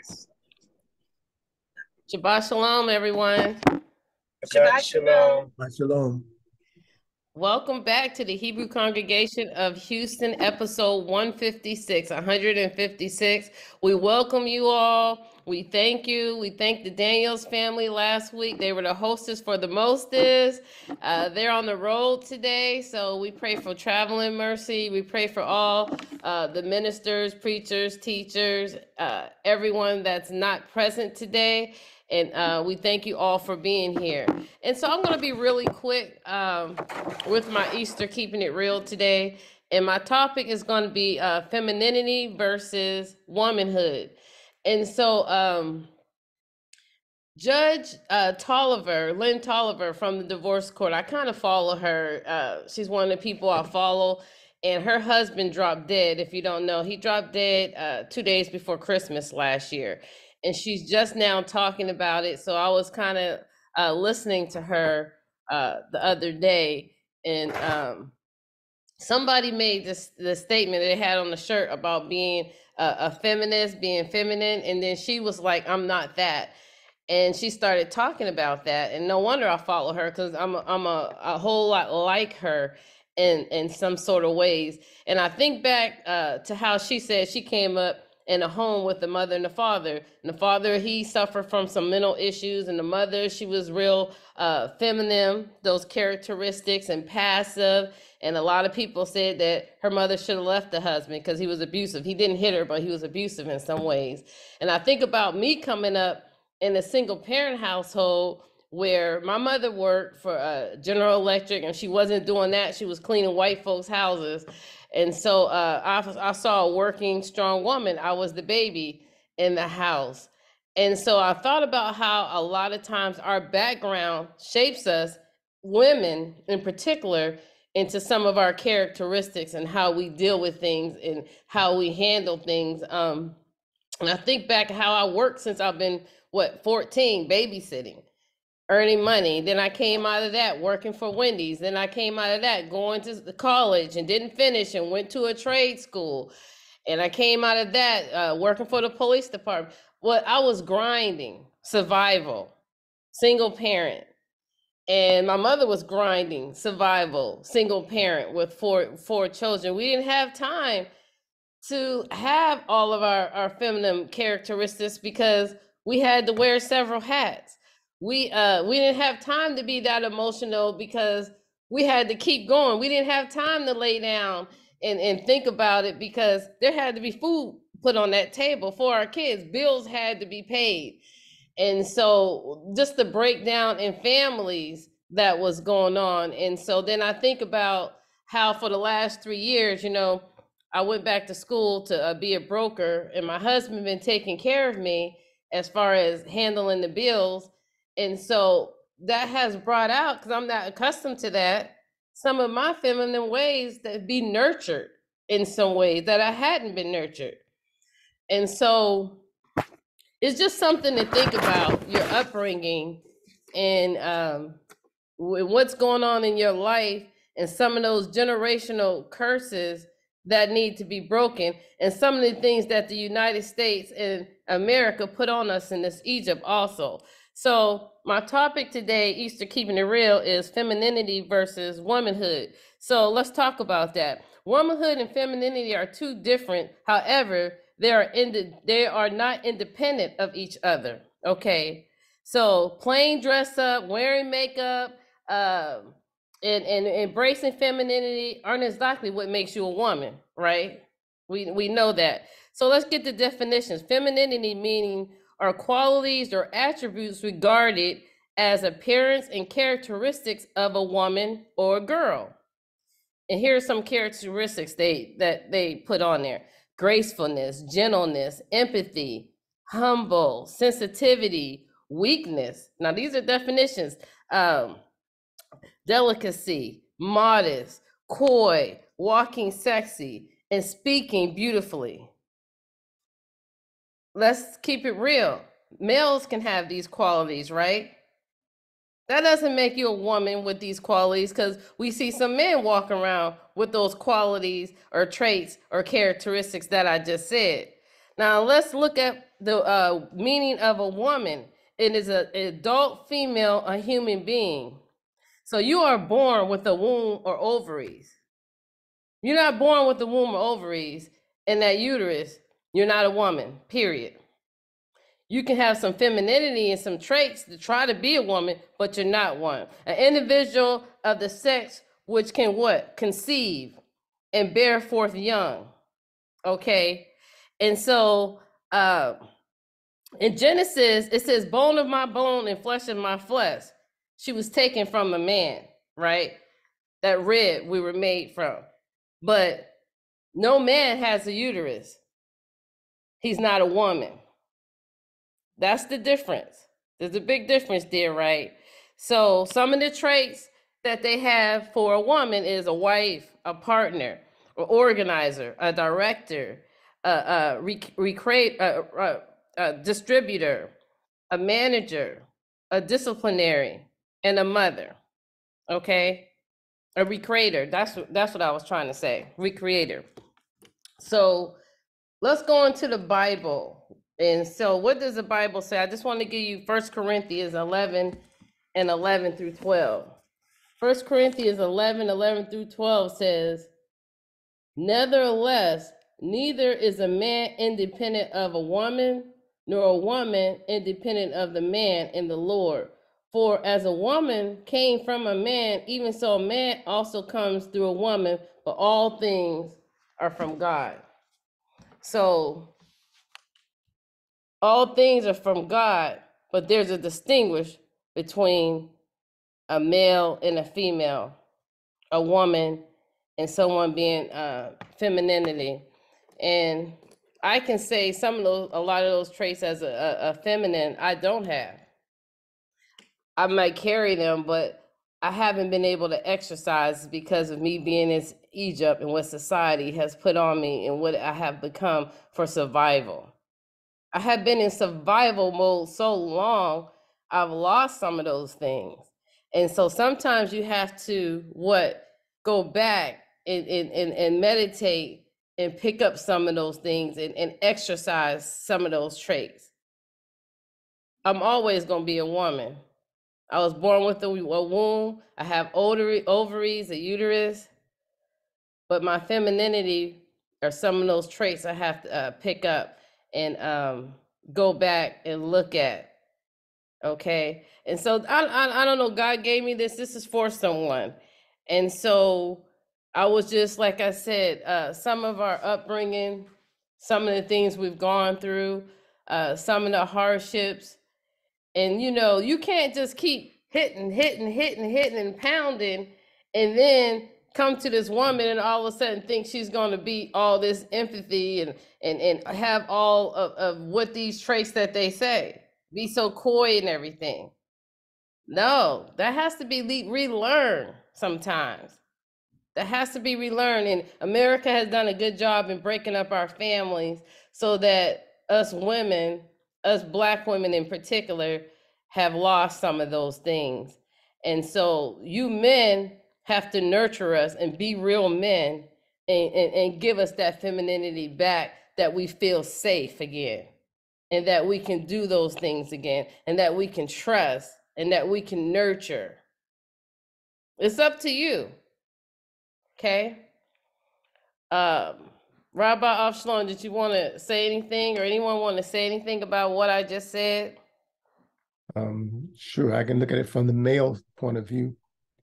Shabbat shalom, everyone. Shabbat shalom. Shabbat shalom. Welcome back to the Hebrew Congregation of Houston, episode 156, 156. We welcome you all. We thank you. We thank the Daniels family last week. They were the hostess for the mostest. They're on the road today, so we pray for traveling mercy. We pray for all the ministers, preachers, teachers, everyone that's not present today. And we thank you all for being here. And so I'm going to be really quick with my Easter Keeping It Real today. And my topic is going to be femininity versus womanhood. And so Judge Tolliver, Lynn Tolliver from the divorce court, I kind of follow her. She's one of the people I follow. And her husband dropped dead. If you don't know, he dropped dead 2 days before Christmas last year. And she's just now talking about it. So I was kind of listening to her the other day, and somebody made the statement that they had on the shirt about being a feminist, being feminine, and then she was like, "I'm not that." And she started talking about that, and no wonder I follow her, because I'm a whole lot like her in some sort of ways. And I think back to how she said she came up in a home with the mother and the father. And the father, he suffered from some mental issues, and the mother, she was real feminine, those characteristics, and passive. And a lot of people said that her mother should have left the husband because he was abusive. He didn't hit her, but he was abusive in some ways. And I think about me coming up in a single parent household where my mother worked for General Electric, and she wasn't doing that. She was cleaning white folks' houses. And so I saw a working, strong woman. I was the baby in the house. And so I thought about how a lot of times our background shapes us, women in particular, into some of our characteristics and how we deal with things and how we handle things. And I think back how I worked since I've been, 14, babysitting, earning money. Then I came out of that working for Wendy's. Then I came out of that going to the college and didn't finish and went to a trade school. And I came out of that working for the police department. Well, I was grinding, survival, single parent. And my mother was grinding, survival, single parent with four children. We didn't have time to have all of our feminine characteristics because we had to wear several hats. We didn't have time to be that emotional because we had to keep going. We didn't have time to lay down and think about it because there had to be food put on that table for our kids. Bills had to be paid. And so just the breakdown in families that was going on. And so then I think about how for the last 3 years, I went back to school to be a broker, and my husband been taking care of me as far as handling the bills. And so that has brought out, because I'm not accustomed to that, some of my feminine ways that be nurtured in some ways that I hadn't been nurtured. And so it's just something to think about, your upbringing and what's going on in your life, and some of those generational curses that need to be broken, and some of the things that the United States and America put on us in this Egypt also. So my topic today, Easter Keeping It Real, is femininity versus womanhood. So let's talk about that. Womanhood and femininity are two different. However, they are not independent of each other. Okay. So plain dress up, wearing makeup, and embracing femininity aren't exactly what makes you a woman, right? We know that. So let's get the definitions. Femininity meaning are qualities or attributes regarded as appearance and characteristics of a woman or a girl. And here are some characteristics that they put on there: gracefulness, gentleness, empathy, humble, sensitivity, weakness. Now these are definitions. Delicacy, modest, coy, walking sexy, and speaking beautifully. Let's keep it real. Males can have these qualities, right? That doesn't make you a woman with these qualities, because we see some men walk around with those qualities or traits or characteristics that I just said. Now let's look at the meaning of a woman. It is an adult female, a human being. So you are born with a womb or ovaries. You're not born with the womb or ovaries and that uterus. You're not a woman, period. You can have some femininity and some traits to try to be a woman, but you're not one. An individual of the sex which can what? Conceive and bear forth young. Okay. And so in Genesis, it says, bone of my bone and flesh of my flesh. She was taken from a man, right? That rib we were made from. But no man has a uterus. He's not a woman. That's the difference. There's a big difference there, right? So some of the traits that they have for a woman is a wife, a partner, an organizer, a director, a distributor, a manager, a disciplinary, and a mother. Okay, a recreator. That's what I was trying to say. Recreator. So let's go into the Bible. And so what does the Bible say? I just want to give you 1 Corinthians 11 and 11 through 12. 1 Corinthians 11 through 12 says, nevertheless, neither is a man independent of a woman, nor a woman independent of the man in the Lord. For as a woman came from a man, even so a man also comes through a woman, but all things are from God. So all things are from God, but there's a distinguish between a male and a female, a woman and someone being femininity. And I can say a lot of those traits as a feminine, I don't have. I might carry them, but I haven't been able to exercise because of me being in Egypt and what society has put on me and what I have become for survival. I have been in survival mode so long, I've lost some of those things. And so sometimes you have to go back and meditate and pick up some of those things and exercise some of those traits. I'm always going to be a woman. I was born with a womb. I have ovaries, a uterus, but my femininity are some of those traits I have to pick up and go back and look at. Okay. And so I don't know, God gave me this. This is for someone. And so I was just, like I said, some of our upbringing, some of the things we've gone through, some of the hardships. And you can't just keep hitting and pounding and then come to this woman and all of a sudden think she's going to be all this empathy and have all of what these traits that they say, be so coy and everything. No, that has to be relearned sometimes. That has to be relearned. And America has done a good job in breaking up our families so that us women, us Black women in particular, have lost some of those things. And so you men have to nurture us and be real men and give us that femininity back, that we feel safe again and that we can do those things again and that we can trust and that we can nurture. It's up to you. Okay. Rabbi Avshalom, did you want to say anything, or anyone want to say anything about what I just said? Sure, I can look at it from the male point of view.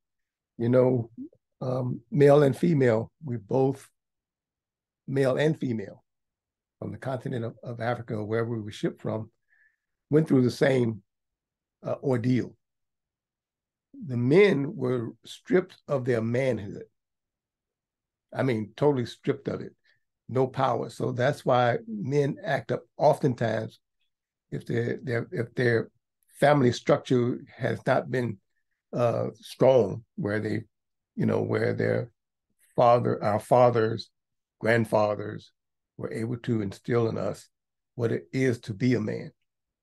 Male and female, we both male and female from the continent of Africa, wherever we were shipped from, went through the same ordeal. The men were stripped of their manhood. I mean, totally stripped of it, no power. So that's why men act up oftentimes if their family structure has not been strong, where their our fathers, grandfathers were able to instill in us what it is to be a man.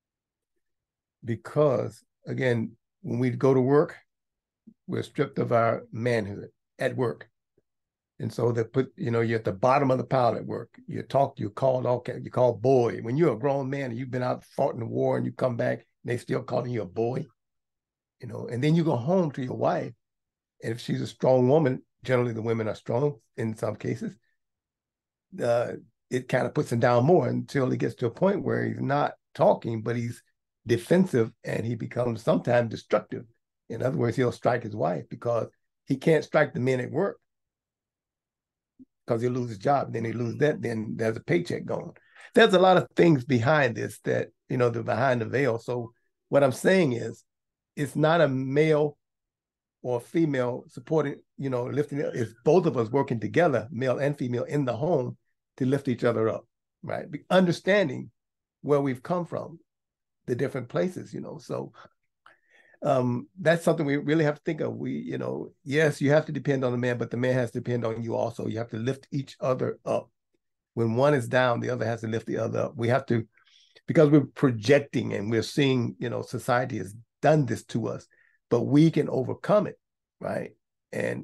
Because again, when we go to work, we're stripped of our manhood at work. And so they put, you're at the bottom of the pile at work. You talk, you call boy. When you're a grown man and you've been out fought in the war and you come back, and they still calling you a boy, and then you go home to your wife. And if she's a strong woman, generally the women are strong in some cases, it kind of puts him down more until he gets to a point where he's not talking, but he's defensive and he becomes sometimes destructive. In other words, he'll strike his wife because he can't strike the men at work because he'll lose his job. Then he loses that, then there's a paycheck going. There's a lot of things behind this that, they're behind the veil. So what I'm saying is, it's not a male or female supporting, lifting. It's both of us working together, male and female, in the home to lift each other up, right? Understanding where we've come from, the different places, So that's something we really have to think of. Yes, you have to depend on the man, but the man has to depend on you also. You have to lift each other up. When one is down, the other has to lift the other up. We have to, because we're projecting and we're seeing, society has done this to us, but we can overcome it, right? And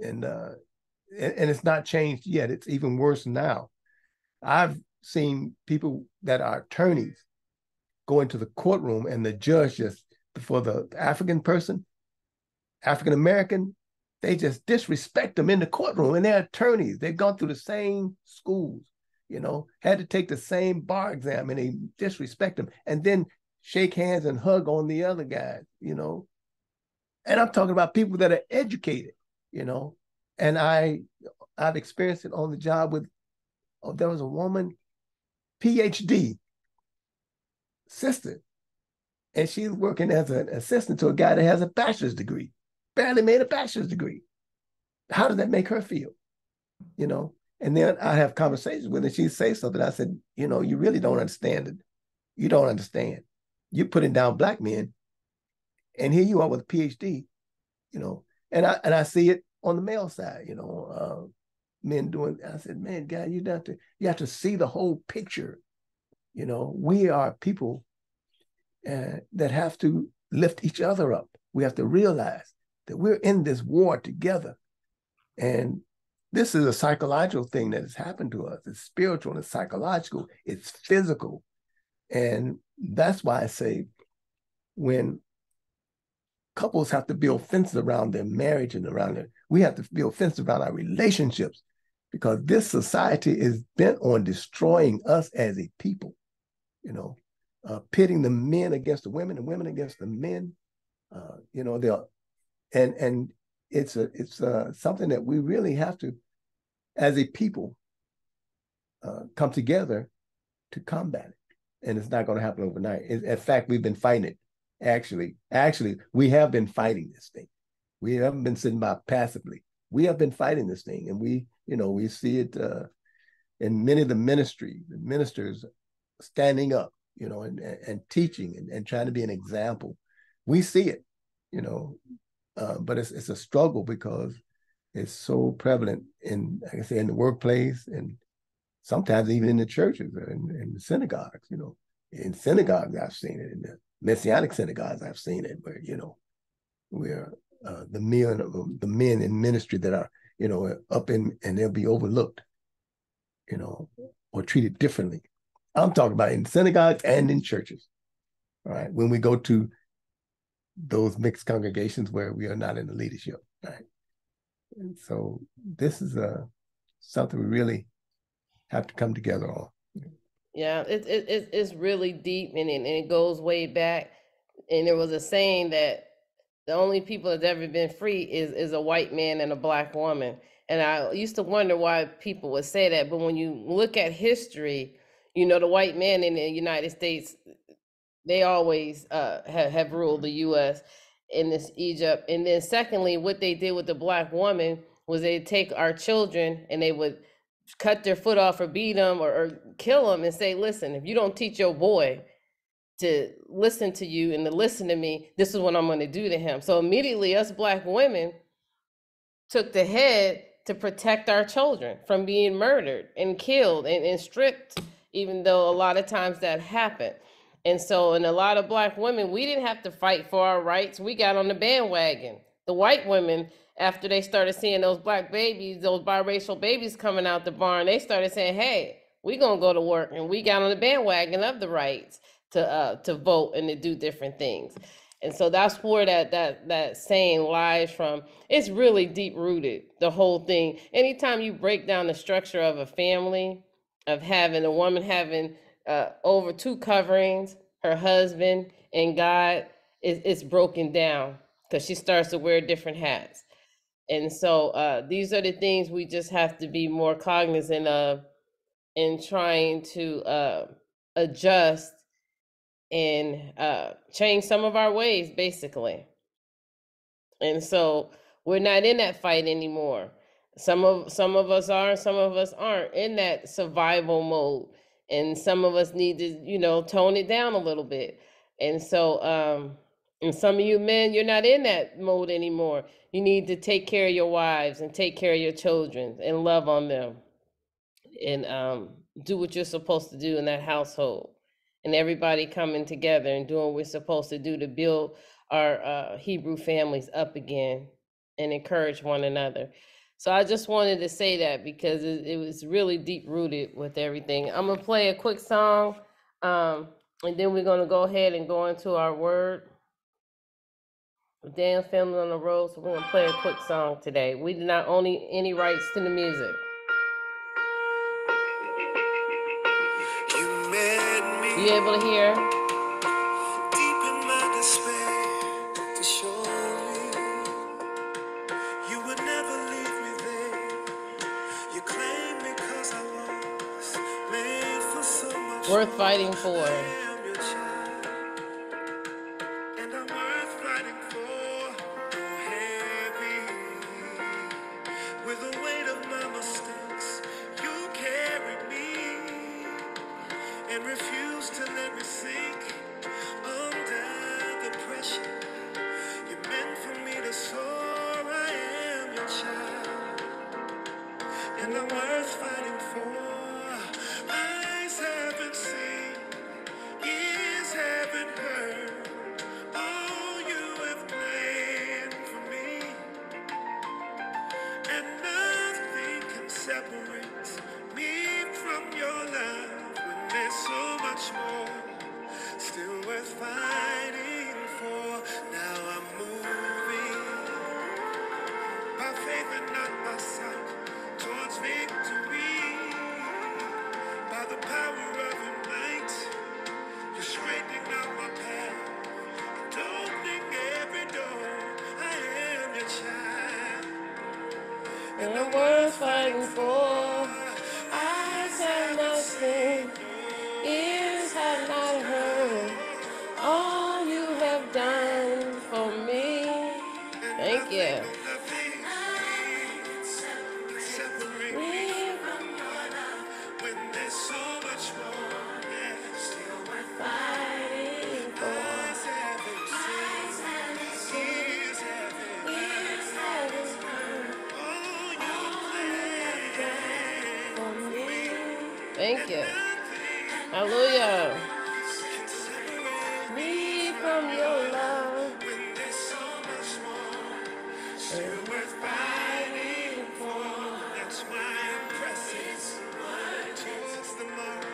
it's not changed yet. It's even worse now. I've seen people that are attorneys go into the courtroom and the judge just, before the African American, they just disrespect them in the courtroom, and they're attorneys. They've gone through the same schools, had to take the same bar exam, and they disrespect them and then shake hands and hug on the other guys, And I'm talking about people that are educated, and I've experienced it on the job with, there was a woman, PhD, sister, and she's working as an assistant to a guy that has a bachelor's degree, barely made a bachelor's degree. How does that make her feel? And then I have conversations with her. She says something. I said, you really don't understand it. You don't understand. You're putting down Black men, and here you are with a PhD, and I see it on the male side, men doing. I said, man, God, you have to see the whole picture. We are people that have to lift each other up. We have to realize that we're in this war together, and this is a psychological thing that has happened to us. It's spiritual, it's psychological, it's physical, and that's why I say, when couples have to build fences around their marriage and we have to build fences around our relationships, because this society is bent on destroying us as a people, pitting the men against the women and women against the men. And it's something that we really have to, as a people, come together to combat it. And it's not going to happen overnight. In fact, we've been fighting it. Actually, we have been fighting this thing. We haven't been sitting by passively. We have been fighting this thing, and we see it in many of the ministers standing up, and teaching and trying to be an example. We see it, but it's a struggle because it's so prevalent in, like I say, in the workplace, and sometimes even in the churches or in the synagogues. In synagogues, I've seen it. In the Messianic synagogues, I've seen it, where where the men in ministry that are up in, and they'll be overlooked, or treated differently. I'm talking about in synagogues and in churches. All right, when we go to those mixed congregations where we are not in the leadership, right? And so this is something we really have to come together on. Yeah, it's really deep, and it goes way back. And there was a saying that the only people that's ever been free is a white man and a Black woman. And I used to wonder why people would say that, but when you look at history, the white men in the United States, they always have ruled the U.S. in this Egypt. And then secondly, what they did with the Black woman was they take our children and they would cut their foot off or beat them or kill them and say, listen, if you don't teach your boy to listen to you and to listen to me, this is what I'm going to do to him. So immediately us Black women took the head to protect our children from being murdered and killed and stripped, even though a lot of times that happened. And so in a lot of Black women, we didn't have to fight for our rights. We got on the bandwagon. The white women after they started seeing those black babies, those biracial babies coming out the barn, they started saying, hey, we gonna go to work, and we got on the bandwagon of the rights to vote and to do different things. And so that's where that saying lies from. It's really deep rooted, the whole thing. Anytime you break down the structure of a family, of having a woman having over 2 coverings, her husband and God, it's broken down because she starts to wear different hats. And so these are the things we just have to be more cognizant of in trying to adjust and change some of our ways, basically. And so we're not in that fight anymore. Some of us are, some of us aren't in that survival mode, and some of us need to tone it down a little bit. And so and some of you men, you're not in that mode anymore. You need to take care of your wives and take care of your children and love on them, and do what you're supposed to do in that household, and everybody coming together and doing what we're supposed to do to build our Hebrew families up again and encourage one another. So I just wanted to say that because it was really deep rooted with everything. I'm gonna play a quick song, and then we're gonna go ahead and go into our word. Dan's family on the road, so we're gonna play a quick song today. We do not own any rights to the music. You able to hear? Deep in my despair, to show me you would never leave me there. You claim me 'cause I was made for so much Worth fighting for. I am your child, and I'm worth fighting for. Oh, heavy with the weight of my mistakes, you carried me and refuse to let me sink under the pressure. You meant for me to soar. I am your child, and I'm worth fighting for. Eyes haven't seen, ears haven't heard all you have planned for me, and nothing can separate me from your love when there's so much more still worth fighting for. Now I'm moving by faith and not by sight towards victory. By the power of your might, you're straightening out my path and opening every door. I am your child, And I'm worth fighting for. Eyes have not seen, ears have not heard all you have done for me. Thank you. nothing can separate me Me when there's so much more. Yeah, still worth fighting for. eyes haven't seen, ears haven't heard all you planned. For me. Thank you. Hallelujah. Can separate Me from your love. when there's so much more still worth fighting for. That's why I'm pressing towards the mark,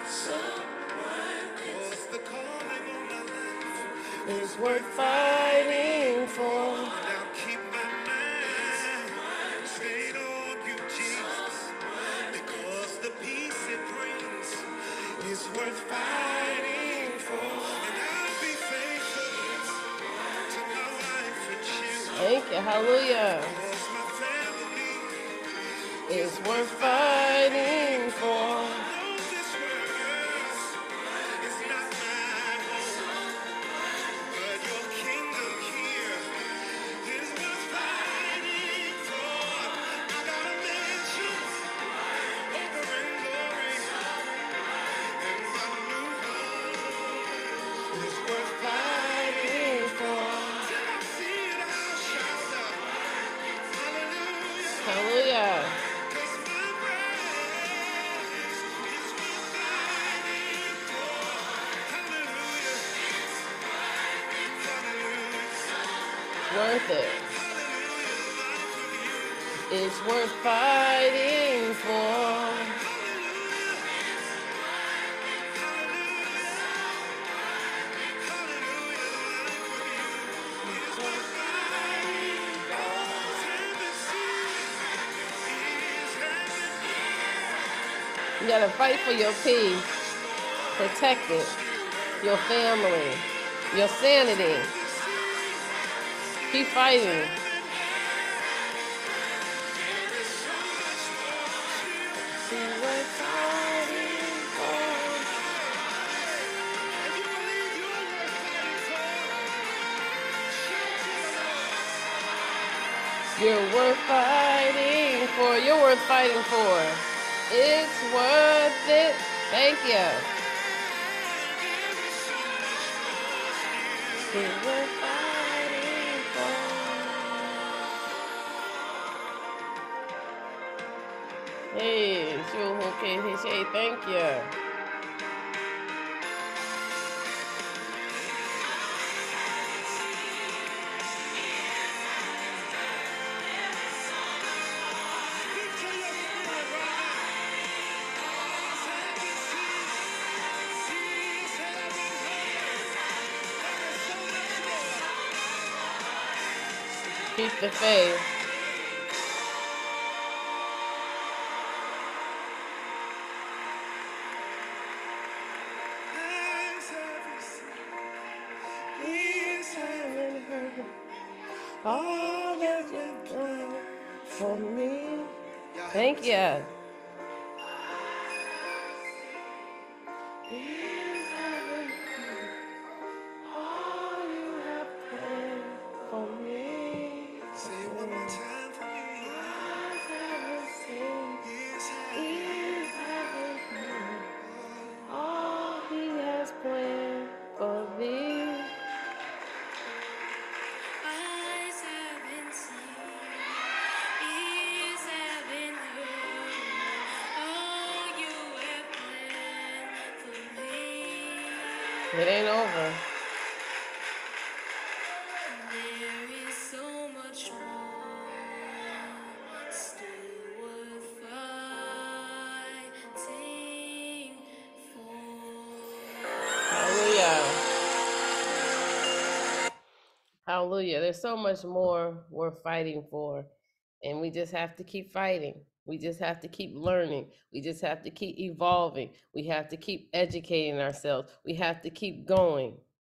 towards the calling on my life. It's worth fighting for. Now keep my mind stayed on you, Jesus, because the peace it brings is worth fighting for. And I'll be faithful to my wife and children, Thank you. Hallelujah. because my family It's worth fighting for. knows this world is not my home, but your kingdom here is worth fighting for. I got a mansion over in glory, and my new home is worth Fighting for. till I see it, I'll shout out, hallelujah, Hallelujah. 'cause my praise is worth fighting for. Hallelujah, hallelujah, Worth it. hallelujah, life It's worth fighting for. You gotta fight for your peace, protect it, your family, your sanity. Keep fighting. You're worth fighting for. You're worth fighting for. It's worth it. Thank you. You're worth fighting for. Hey, sure, okay, hey, thank you. Keep the faith. All that you've done for me. Thank you. All you have planned for me. Say it one more time for me. Eyes haven't seen, ears haven't heard all He has planned for thee. Eyes haven't seen, ears haven't heard all you have planned for me. It ain't over. There is so much more still worth fighting for. Hallelujah. Hallelujah. There's so much more we're fighting for. And we just have to keep fighting. We just have to keep learning. We just have to keep evolving. We have to keep educating ourselves. We have to keep going.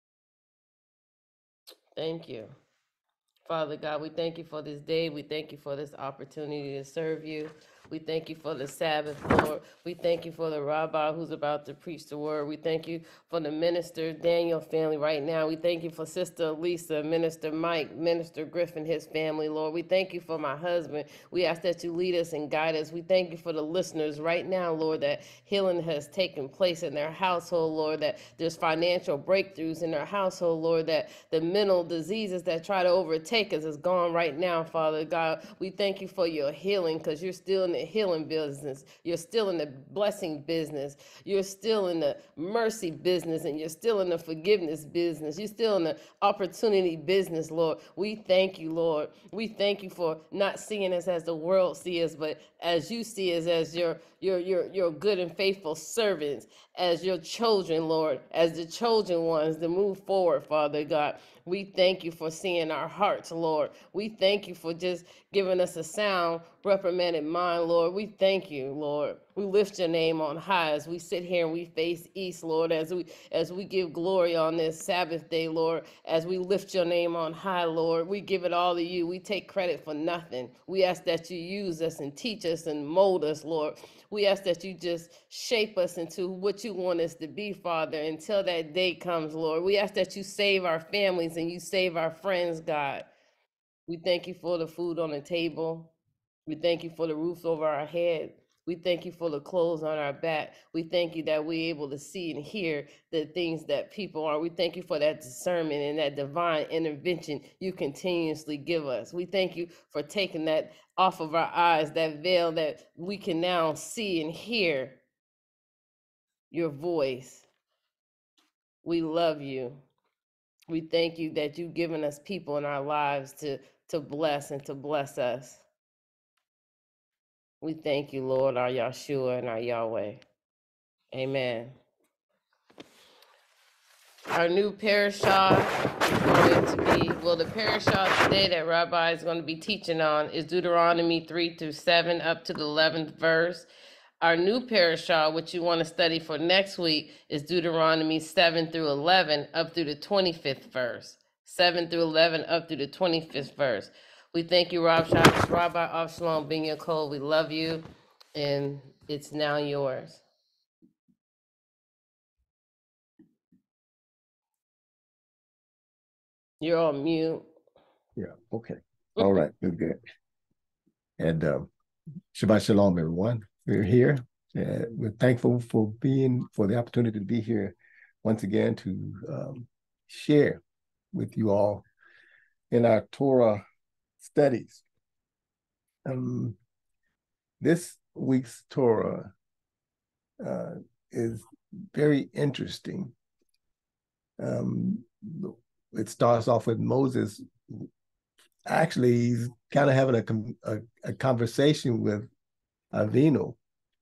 Thank you. Father God, we thank you for this day. We thank you for this opportunity to serve you. We thank you for the Sabbath, Lord. We thank you for the rabbi who's about to preach the word. We thank you for the minister Daniel family right now. We thank you for Sister Lisa, Minister Mike, Minister Griffin, his family, Lord. We thank you for my husband. We ask that you lead us and guide us. We thank you for the listeners right now, Lord, that healing has taken place in their household, Lord, that there's financial breakthroughs in their household, Lord, that the mental diseases that try to overtake us is gone right now, Father God. We thank you for your healing because you're still in the healing business. You're still in the blessing business. You're still in the mercy business, and you're still in the forgiveness business. You're still in the opportunity business, Lord. We thank you, Lord. We thank you for not seeing us as the world sees us, but as you see us as your good and faithful servants, as your children, Lord, as the chosen ones to move forward, Father God. We thank you for seeing our hearts, Lord. We thank you for just giving us a sound, reprimanded mind, Lord. We thank you, Lord. We lift your name on high as we sit here and we face east, Lord, as we give glory on this Sabbath day, Lord, as we lift your name on high, Lord. We give it all to you. We take credit for nothing. We ask that you use us and teach us and mold us, Lord. We ask that you just shape us into what you want us to be, Father, until that day comes, Lord. We ask that you save our families and you save our friends, God. We thank you for the food on the table. We thank you for the roof over our head. We thank you for the clothes on our back. We thank you that we're able to see and hear the things that people are. We thank you for that discernment and that divine intervention you continuously give us. We thank you for taking that off of our eyes, that veil that we can now see and hear your voice. We love you. We thank you that you've given us people in our lives to bless and to bless us. We thank you, Lord, our Yahshua and our Yahweh. Amen. Our new parashah is going to be, well, the parashah today that Rabbi is going to be teaching on is Deuteronomy 3 through 7 up to the 11th verse. Our new parashah, which you want to study for next week, is Deuteronomy 7 through 11 up through the 25th verse. 7 through 11 up through the 25th verse. We thank you, Rabbi Avshalom, being your code. We love you, and it's now yours. You're on mute. Yeah, okay. All right, good. And Shabbat Shalom, everyone. We're here. We're thankful for the opportunity to be here once again to share with you all in our Torah studies. This week's Torah is very interesting. It starts off with Moses. Actually, he's kind of having a conversation with Avinu.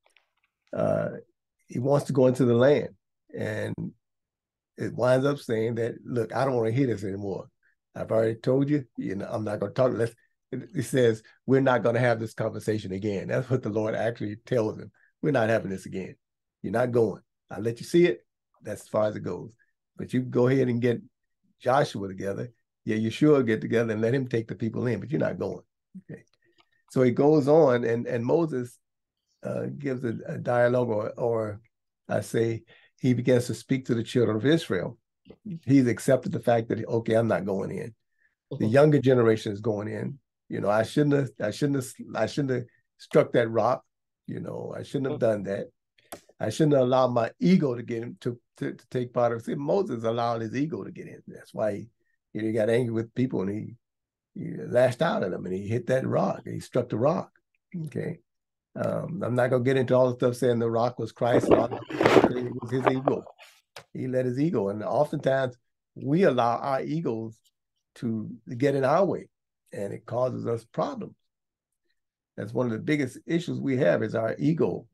He wants to go into the land, and it winds up saying that, look, I don't want to hear this anymore. I've already told you, I'm not going to talk. It says, we're not going to have this conversation again. That's what the Lord actually tells him. We're not having this again. You're not going. I'll let you see it. That's as far as it goes. But you go ahead and get Joshua together. Yeah, you sure get together and let him take the people in, but you're not going. Okay. So he goes on, and Moses gives a dialogue, or I say he begins to speak to the children of Israel. He's accepted the fact that, okay, I'm not going in. The younger generation is going in. I shouldn't have struck that rock. I shouldn't have done that. I shouldn't have allowed my ego to get him to take part of it. See, Moses allowed his ego to get in. That's why he got angry with people, and he lashed out at them, and he hit that rock. He struck the rock. Okay. I'm not going to get into all the stuff saying the rock was Christ. It was his ego. He let his ego. And oftentimes we allow our egos to get in our way, and it causes us problems. That's one of the biggest issues we have, is our ego,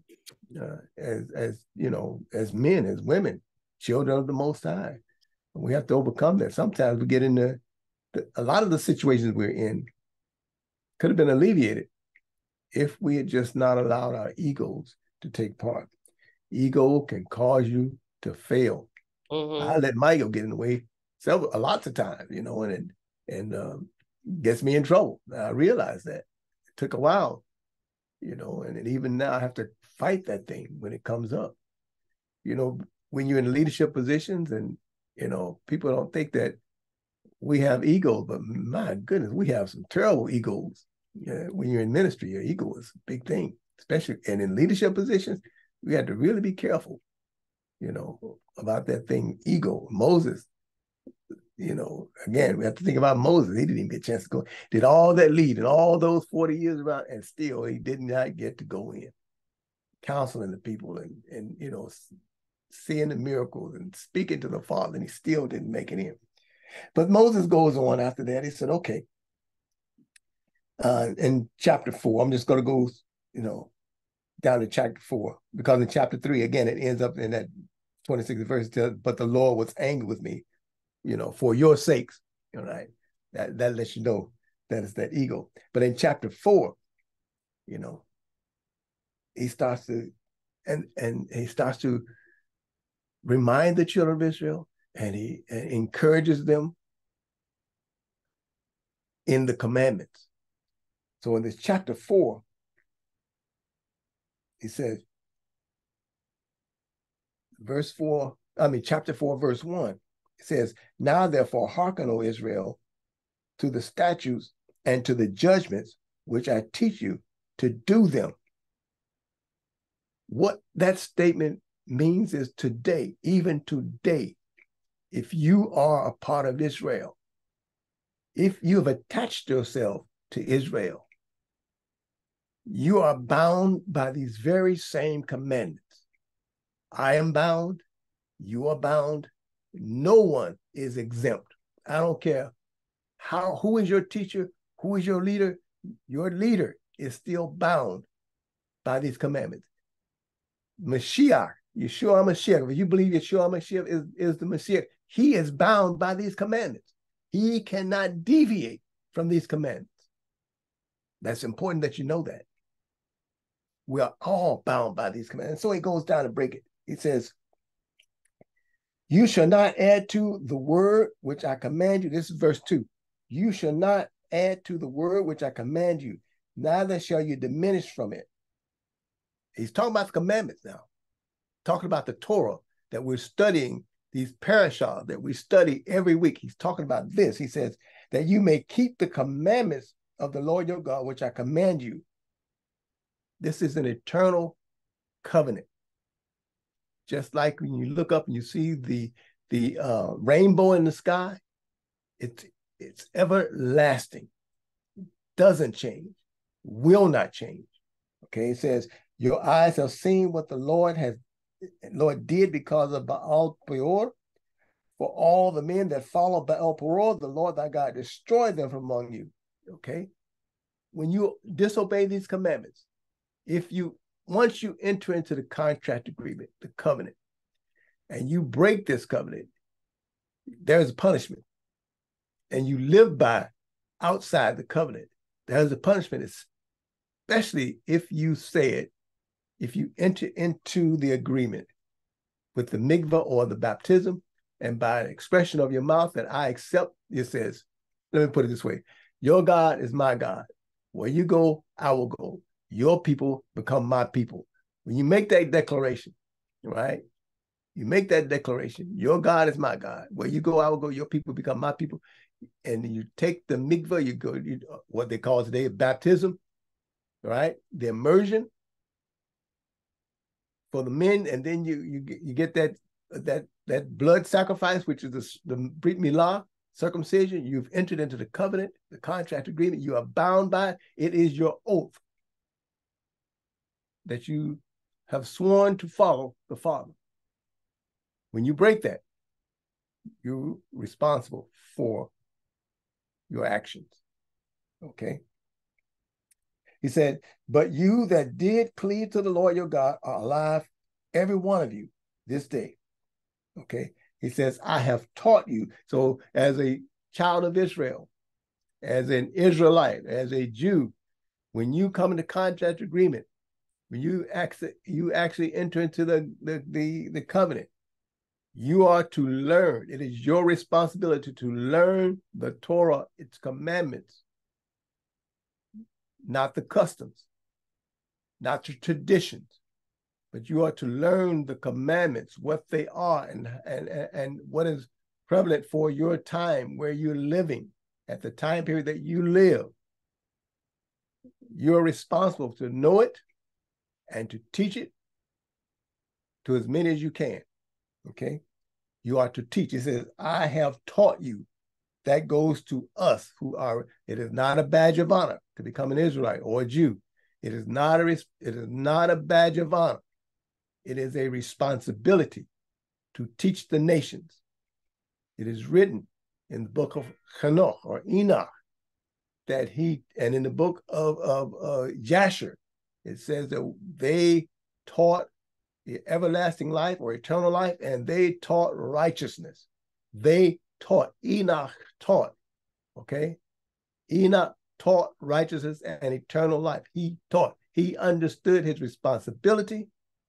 as men, as women, children of the Most High. And we have to overcome that. Sometimes we get into a lot of the situations we're in could have been alleviated if we had just not allowed our egos to take part. Ego can cause you to fail. I let my ego get in the way lots of times, and gets me in trouble. I realized that. It took a while, and even now I have to fight that thing when it comes up. When you're in leadership positions, and people don't think that we have ego, but my goodness, we have some terrible egos. When you're in ministry, your ego is a big thing, especially, and in leadership positions, we had to really be careful, about that thing, ego. Moses, again, we have to think about Moses. He didn't even get a chance to go. Did all that lead and all those 40 years around, and still he did not get to go in, counseling the people and seeing the miracles and speaking to the Father, and he still didn't make it in. But Moses goes on after that. He said, okay, in chapter 4, I'm just going to go, down to chapter 4, because in chapter 3, again, it ends up in that 26th verse, but the Lord was angry with me, for your sakes, right? That lets you know that it's that ego. But in chapter 4, he starts to, and he starts to remind the children of Israel, and he encourages them in the commandments. So in this chapter 4, he says, chapter 4, verse 1, it says, now therefore hearken, O Israel, to the statutes and to the judgments which I teach you, to do them. What that statement means is today, even today, if you are a part of Israel, if you have attached yourself to Israel, you are bound by these very same commandments. I am bound, you are bound, no one is exempt. I don't care who is your teacher, who is your leader is still bound by these commandments. Mashiach, Yeshua Mashiach, if you believe Yeshua Mashiach is the Mashiach, he is bound by these commandments. He cannot deviate from these commandments. That's important that you know that. We are all bound by these commandments. So he goes down and break it. He says, you shall not add to the word which I command you. This is verse 2. You shall not add to the word which I command you, neither shall you diminish from it. He's talking about the commandments now, talking about the Torah that we're studying, these parashah that we study every week. He's talking about this. He says that you may keep the commandments of the Lord your God, which I command you. This is an eternal covenant. Just like when you look up and you see the rainbow in the sky, it's everlasting, doesn't change, will not change. Okay, it says, your eyes have seen what the Lord did because of Baal Peor. For all the men that follow Baal Peor, the Lord thy God destroyed them from among you. Okay, when you disobey these commandments, once you enter into the contract agreement, the covenant, and you break this covenant, there's a punishment. And you live by outside the covenant, there's a punishment, especially if you enter into the agreement with the mikvah or the baptism, and by an expression of your mouth that I accept, it says, let me put it this way, your God is my God. Where you go, I will go. Your people become my people. When you make that declaration, right? You make that declaration, your God is my God. Where you go, I will go. Your people become my people. And you take the mikvah, what they call today baptism, right? The immersion for the men, and then you get that blood sacrifice, which is the Brit Milah, circumcision. You've entered into the covenant, the contract agreement. You are bound by it. It is your oath that you have sworn to follow the Father. When you break that, you're responsible for your actions. Okay? He said, but you that did cleave to the Lord your God are alive, every one of you, this day. Okay? He says, I have taught you. So as a child of Israel, as an Israelite, as a Jew, when you come into contract agreement, when you actually enter into the covenant, you are to learn. It is your responsibility to learn the Torah, its commandments, not the customs, not the traditions, but you are to learn the commandments, what they are, and what is prevalent for your time where you're living, at the time period that you live. You're responsible to know it and to teach it to as many as you can. Okay? You are to teach. It says, I have taught you. That goes to us who are, it is not a badge of honor to become an Israelite or a Jew. It is not a badge of honor. It is a responsibility to teach the nations. It is written in the book of Hanoch or Enoch that and in the book of Jasher, it says that they taught the everlasting life or eternal life, and they taught righteousness. They taught, Enoch taught, okay? Enoch taught righteousness and eternal life. He taught. He understood his responsibility,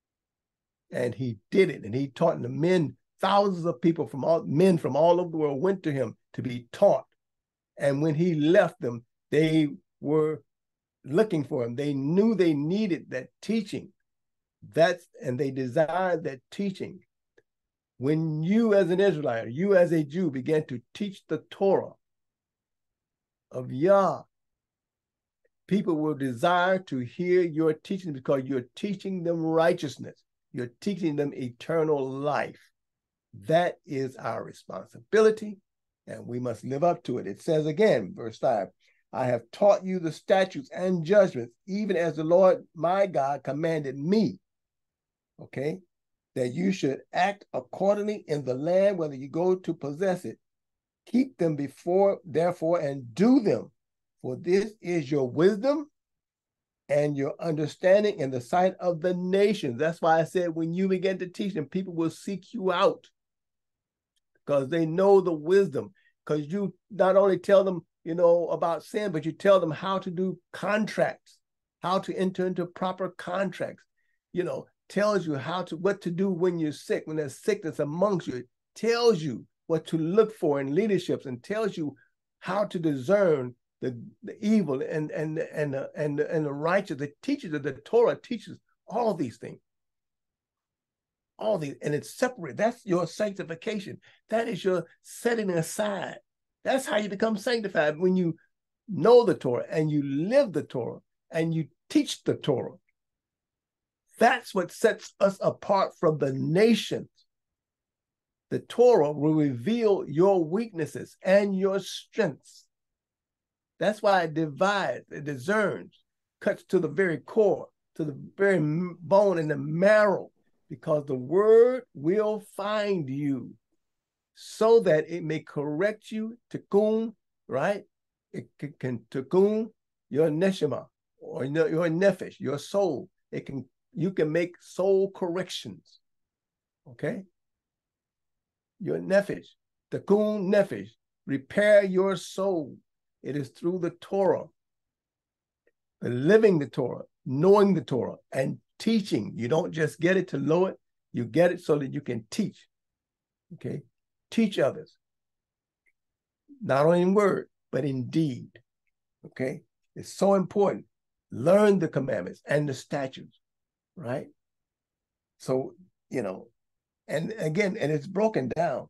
and he did it. And he taught the men, thousands of people from all over the world went to him to be taught. And when he left them, they were looking for him. They knew they needed that teaching. And they desired that teaching. When you as an Israelite, you as a Jew began to teach the Torah of Yah, people will desire to hear your teaching because you're teaching them righteousness. You're teaching them eternal life. That is our responsibility, and we must live up to it. It says again, verse 5, I have taught you the statutes and judgments, even as the Lord my God commanded me. Okay? That you should act accordingly in the land, whether you go to possess it. Keep them therefore, and do them. For this is your wisdom and your understanding in the sight of the nations. That's why I said when you begin to teach them, people will seek you out because they know the wisdom. Because you not only tell them, about sin, but you tell them how to do contracts, how to enter into proper contracts. Tells you what to do when you're sick, when there's sickness amongst you. It tells you what to look for in leaderships and tells you how to discern the evil and the righteous. The teachers of the Torah teaches all these things. All these, and it's separate. That's your sanctification. That is your setting aside. That's how you become sanctified, when you know the Torah and you live the Torah and you teach the Torah. That's what sets us apart from the nations. The Torah will reveal your weaknesses and your strengths. That's why it divides, it discerns, cuts to the very core, to the very bone and the marrow, because the word will find you so that it may correct you, tikkun, right? It can tikkun your neshama or your nefesh, your soul. You can make soul corrections, okay? Your nefesh, tikkun nefesh, repair your soul. It is through the Torah, living the Torah, knowing the Torah, and teaching. You don't just get it to know it, you get it so that you can teach, okay? Teach others, not only in word, but in deed, okay? It's so important. Learn the commandments and the statutes, right? So, and again, and it's broken down.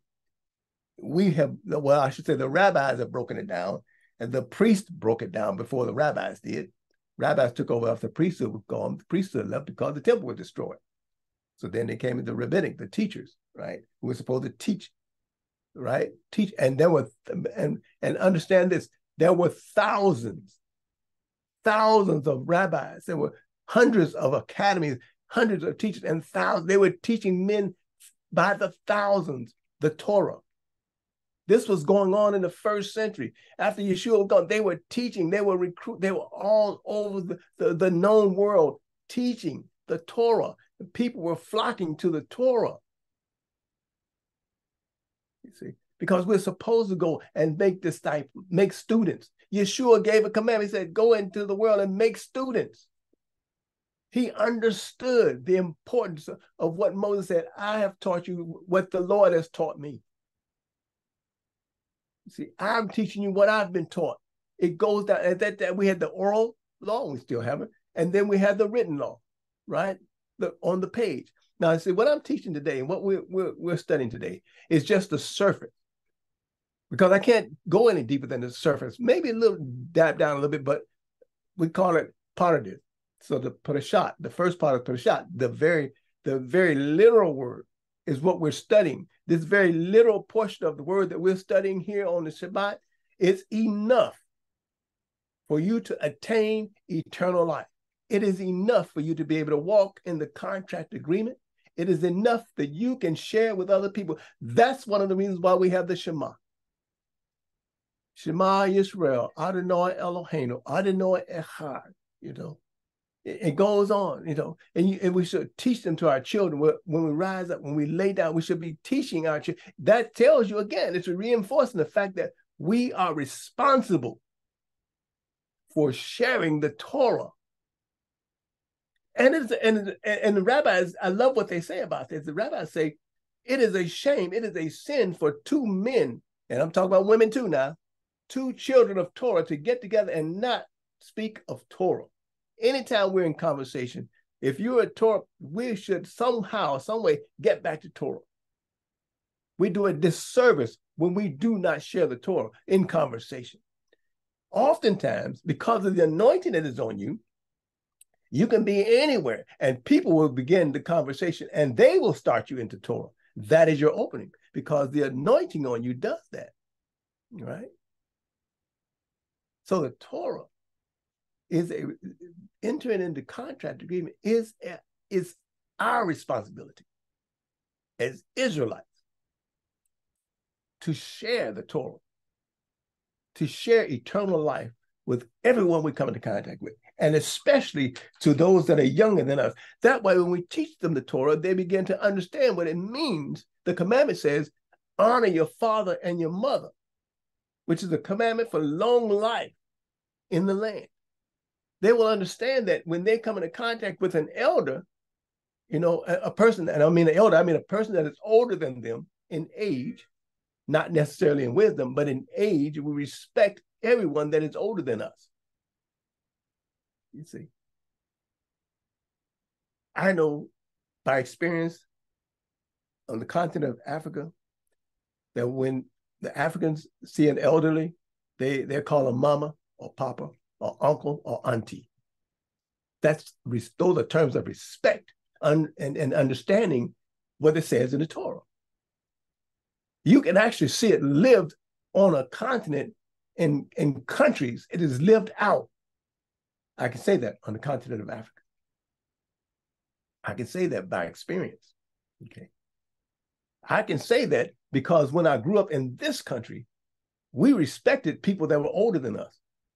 I should say the rabbis have broken it down, and the priests broke it down before the rabbis did. Rabbis took over after the priesthood was gone. The priesthood left because the temple was destroyed. So then they came into rabbinic, the teachers, right? Who were supposed to teach, right? Teach, and there were, and understand this, there were thousands of rabbis. There were hundreds of academies, hundreds of teachers, and thousands. They were teaching men by the thousands the Torah. This was going on in the first century. After Yeshua was gone, they were teaching, they were they were all over the known world teaching the Torah. The people were flocking to the Torah. You see, because we're supposed to go and make disciples, make students. Yeshua gave a commandment. He said, go into the world and make students. He understood the importance of what Moses said. I have taught you what the Lord has taught me. See, I'm teaching you what I've been taught. It goes down. At that we had the oral law, we still have it, and then we had the written law, right? On the page. Now, I see what I'm teaching today and what we're studying today is just the surface, because I can't go any deeper than the surface. Maybe a little dive down a little bit, but we call it paradiddh. So the parashat, the first part of parashat, the very literal word is what we're studying. This very literal portion of the word that we're studying here on the Shabbat is enough for you to attain eternal life. It is enough for you to be able to walk in the contract agreement. It is enough that you can share with other people. That's one of the reasons why we have the Shema. Shema Yisrael, Adonai Eloheinu, Adonai Echad, It goes on, and we should teach them to our children. When we rise up, when we lay down, we should be teaching our children. That tells you, again, it's reinforcing the fact that we are responsible for sharing the Torah. And the rabbis, I love what they say about this. The rabbis say, it is a shame, it is a sin for two men, and I'm talking about women too now, two children of Torah to get together and not speak of Torah. Anytime we're in conversation, if you're a Torah, we should somehow, some way, get back to Torah. We do a disservice when we do not share the Torah in conversation. Oftentimes, because of the anointing that is on you, you can be anywhere and people will begin the conversation and they will start you into Torah. That is your opening, because the anointing on you does that, right? So the Torah is entering into contract agreement is our responsibility as Israelites to share the Torah, to share eternal life with everyone we come into contact with, and especially to those that are younger than us. That way, when we teach them the Torah, they begin to understand what it means. The commandment says, honor your father and your mother, which is a commandment for long life in the land. They will understand that when they come into contact with an elder, you know, a person, and I mean an elder, I mean a person that is older than them in age, not necessarily in wisdom, but in age, we respect everyone that is older than us. You see, I know by experience on the continent of Africa that when the Africans see an elderly, they call them mama or papa or uncle or auntie. Those are terms of respect and understanding what it says in the Torah. You can actually see it lived on a continent in countries. It is lived out. I can say that on the continent of Africa. I can say that by experience. Okay. I can say that because when I grew up in this country, we respected people that were older than us.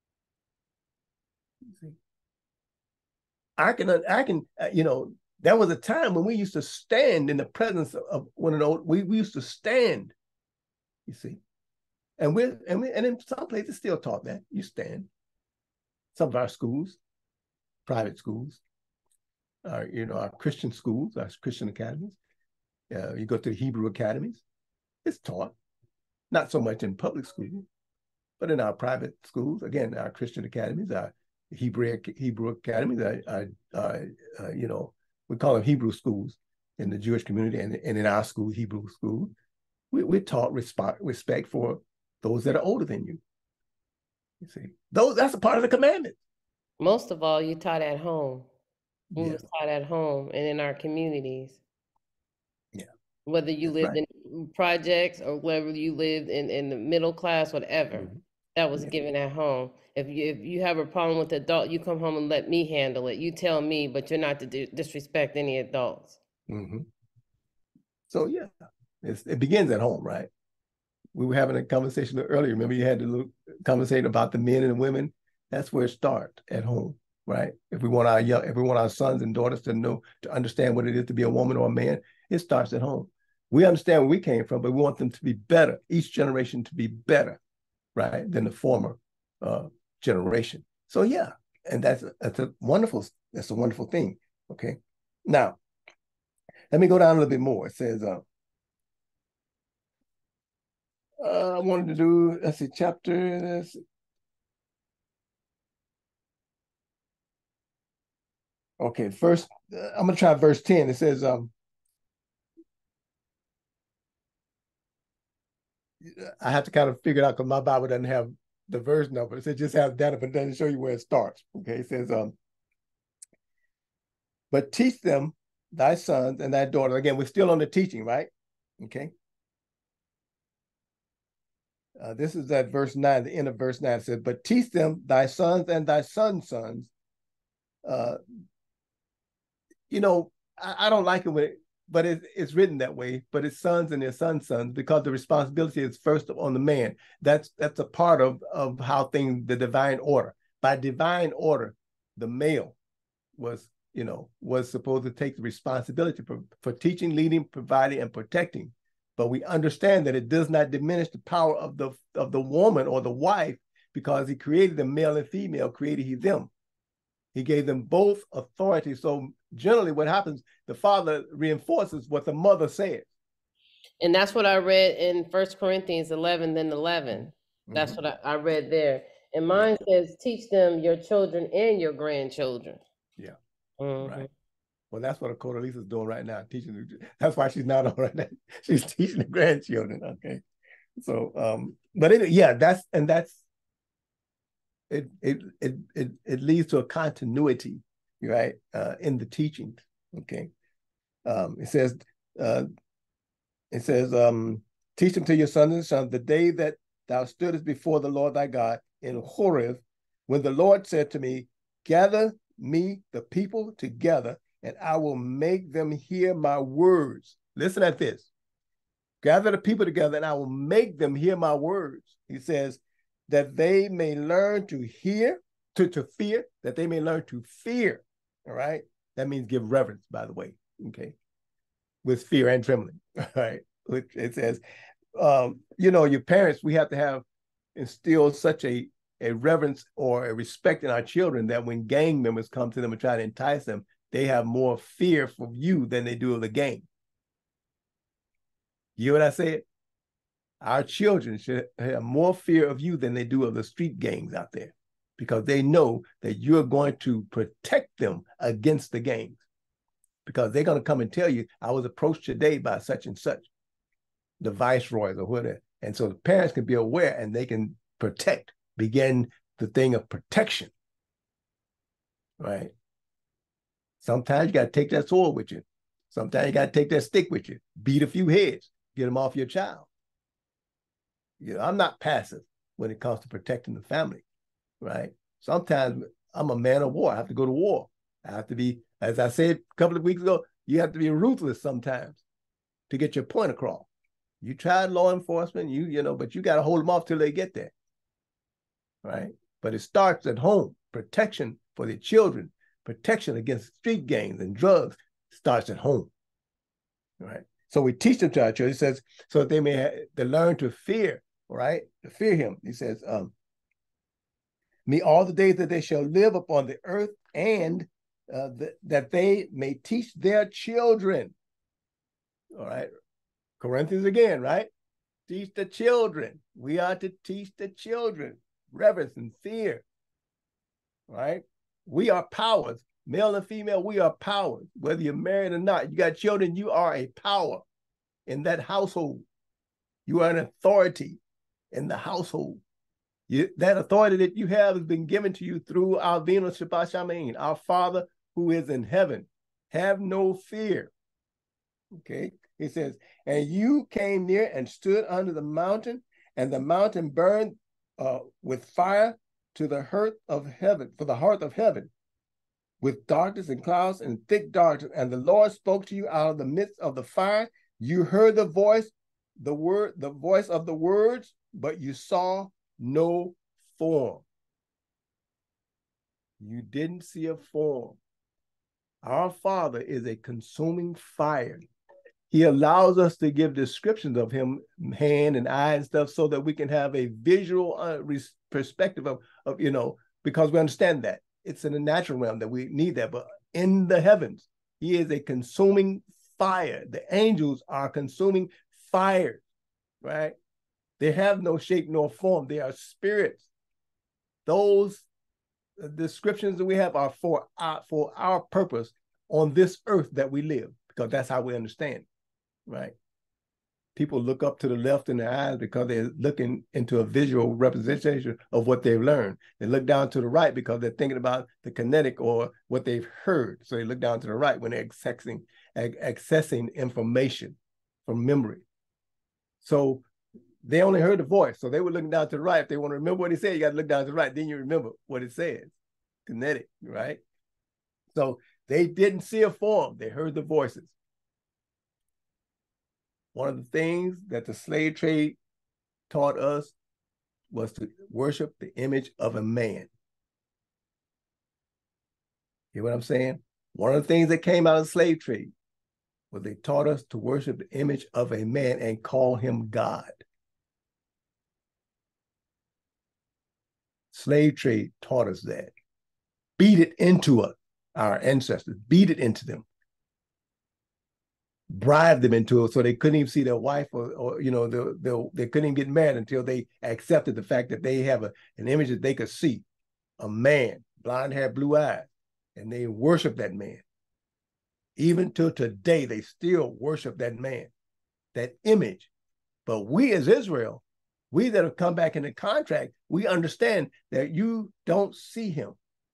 I can, you know, there was a time when we used to stand in the presence of one another. We used to stand, you see, and in some places still taught that you stand. Some of our schools, private schools, you know, our Christian schools, our Christian academies. You go to the Hebrew academies, it's taught, not so much in public schools, but in our private schools. Again, our Christian academies, our Hebrew academies, you know, we call them Hebrew schools in the Jewish community, and in our school, Hebrew school, we're taught respect for those that are older than you. You see, that's a part of the commandment. Most of all, you taught at home. We Yeah. was taught at home and in our communities. Yeah. Whether you That's lived in projects or whether you lived in the middle class, whatever, Mhm. that was Yeah. given at home. If you have a problem with the adult, you come home and let me handle it. You tell me, but you're not to disrespect any adults. Mm-hmm. So yeah, it begins at home, right? We were having a conversation earlier. Remember, you had the little conversation about the men and the women. That's where it starts, at home, right? If we want our sons and daughters to understand what it is to be a woman or a man, it starts at home. We understand where we came from, but we want them to be better. Each generation to be better, right, than the former generation. So yeah, and that's a wonderful thing. Okay, now let me go down a little bit more. It says, I wanted to do, let's see, chapter. Okay, first, I'm going to try verse 10. It says, I have to kind of figure it out because my Bible doesn't have the verse number. It just has data, but it doesn't show you where it starts. Okay, it says, but teach them thy sons and thy daughters. Again, we're still on the teaching, right? Okay. This is at verse 9, the end of verse 9. It says, but teach them thy sons and thy sons' sons. You know, I don't like it but it's written that way, but it's sons and their sons' sons, because the responsibility is first on the man. That's a part of how the divine order. By divine order, the male was supposed to take the responsibility for teaching, leading, providing, and protecting. But we understand that it does not diminish the power of the woman or the wife, because he created them male and female, created he them. He gave them both authority. So generally what happens, the father reinforces what the mother says. And that's what I read in 1 Corinthians 11, then 11. That's what I read there. And mine says, teach them your children and your grandchildren. Yeah. Mm-hmm. Right. Well, that's what Codalisa is doing right now, teaching. That's why she's not on right now. She's teaching the grandchildren. Okay. So, but it leads to a continuity, right, in the teachings. Okay. It says, teach them to your sons and sons the day that thou stoodest before the Lord thy God in Horeb, when the Lord said to me, gather me the people together, and I will make them hear my words. Listen at this. Gather the people together, and I will make them hear my words. He says, that they may learn to hear, to fear, that they may learn to fear. All right. That means give reverence, by the way. Okay. With fear and trembling. All right. It says, your parents, we have to instill such a reverence or a respect in our children that when gang members come to them and try to entice them, they have more fear for you than they do of the gang. You hear what I said? Our children should have more fear of you than they do of the street gangs out there, because they know that you're going to protect them against the gangs, because they're going to come and tell you, I was approached today by such and such, the viceroys or whatever. And so the parents can be aware and they can begin the thing of protection, right? Sometimes you got to take that sword with you. Sometimes you got to take that stick with you, beat a few heads, get them off your child. I'm not passive when it comes to protecting the family, right? Sometimes I'm a man of war. I have to go to war. I have to be, as I said a couple of weeks ago, you have to be ruthless sometimes to get your point across. You tried law enforcement, but you got to hold them off till they get there, right? But it starts at home. Protection for the children, protection against street gangs and drugs starts at home, right? So we teach them to our children. It says, so that they learn to fear, right? To fear him. He says, me all the days that they shall live upon the earth, and that they may teach their children. All right. Corinthians again, right? Teach the children. We are to teach the children reverence and fear, right? We are powers, male and female. We are powers, whether you're married or not. You got children, you are a power in that household. You are an authority in the household. That authority that you have has been given to you through our Avinu Shabbat Shamayim, our Father who is in heaven. Have no fear. Okay. It says, and you came near and stood under the mountain, and the mountain burned with fire to the hearth of heaven, for the hearth of heaven, with darkness and clouds and thick darkness. And the Lord spoke to you out of the midst of the fire. You heard the voice, the voice of the words, but you saw no form. You didn't see a form. Our Father is a consuming fire. He allows us to give descriptions of him, hand and eye and stuff, so that we can have a visual perspective of, because we understand that it's in the natural realm that we need that. But in the heavens, he is a consuming fire. The angels are consuming fire, right? They have no shape nor form. They are spirits. Those descriptions that we have are for our purpose on this earth that we live, because that's how we understand. Right. People look up to the left in their eyes because they're looking into a visual representation of what they've learned. They look down to the right because they're thinking about the kinetic or what they've heard. So they look down to the right when they're accessing information from memory. So they only heard the voice. So they were looking down to the right. If they want to remember what he said, you got to look down to the right. Then you remember what it says. Kinetic, right? So they didn't see a form. They heard the voices. One of the things that the slave trade taught us was to worship the image of a man. Hear what I'm saying? One of the things that came out of the slave trade was they taught us to worship the image of a man and call him God. Slave trade taught us that. Beat it into us, our ancestors, beat it into them. Bribe them into it so they couldn't even see their wife or they couldn't even get married until they accepted the fact that they have an image that they could see, a man, blonde hair, blue eyes, and they worship that man. Even till today, they still worship that man, that image. But we as Israel, we that have come back in the contract, we understand that you don't see him.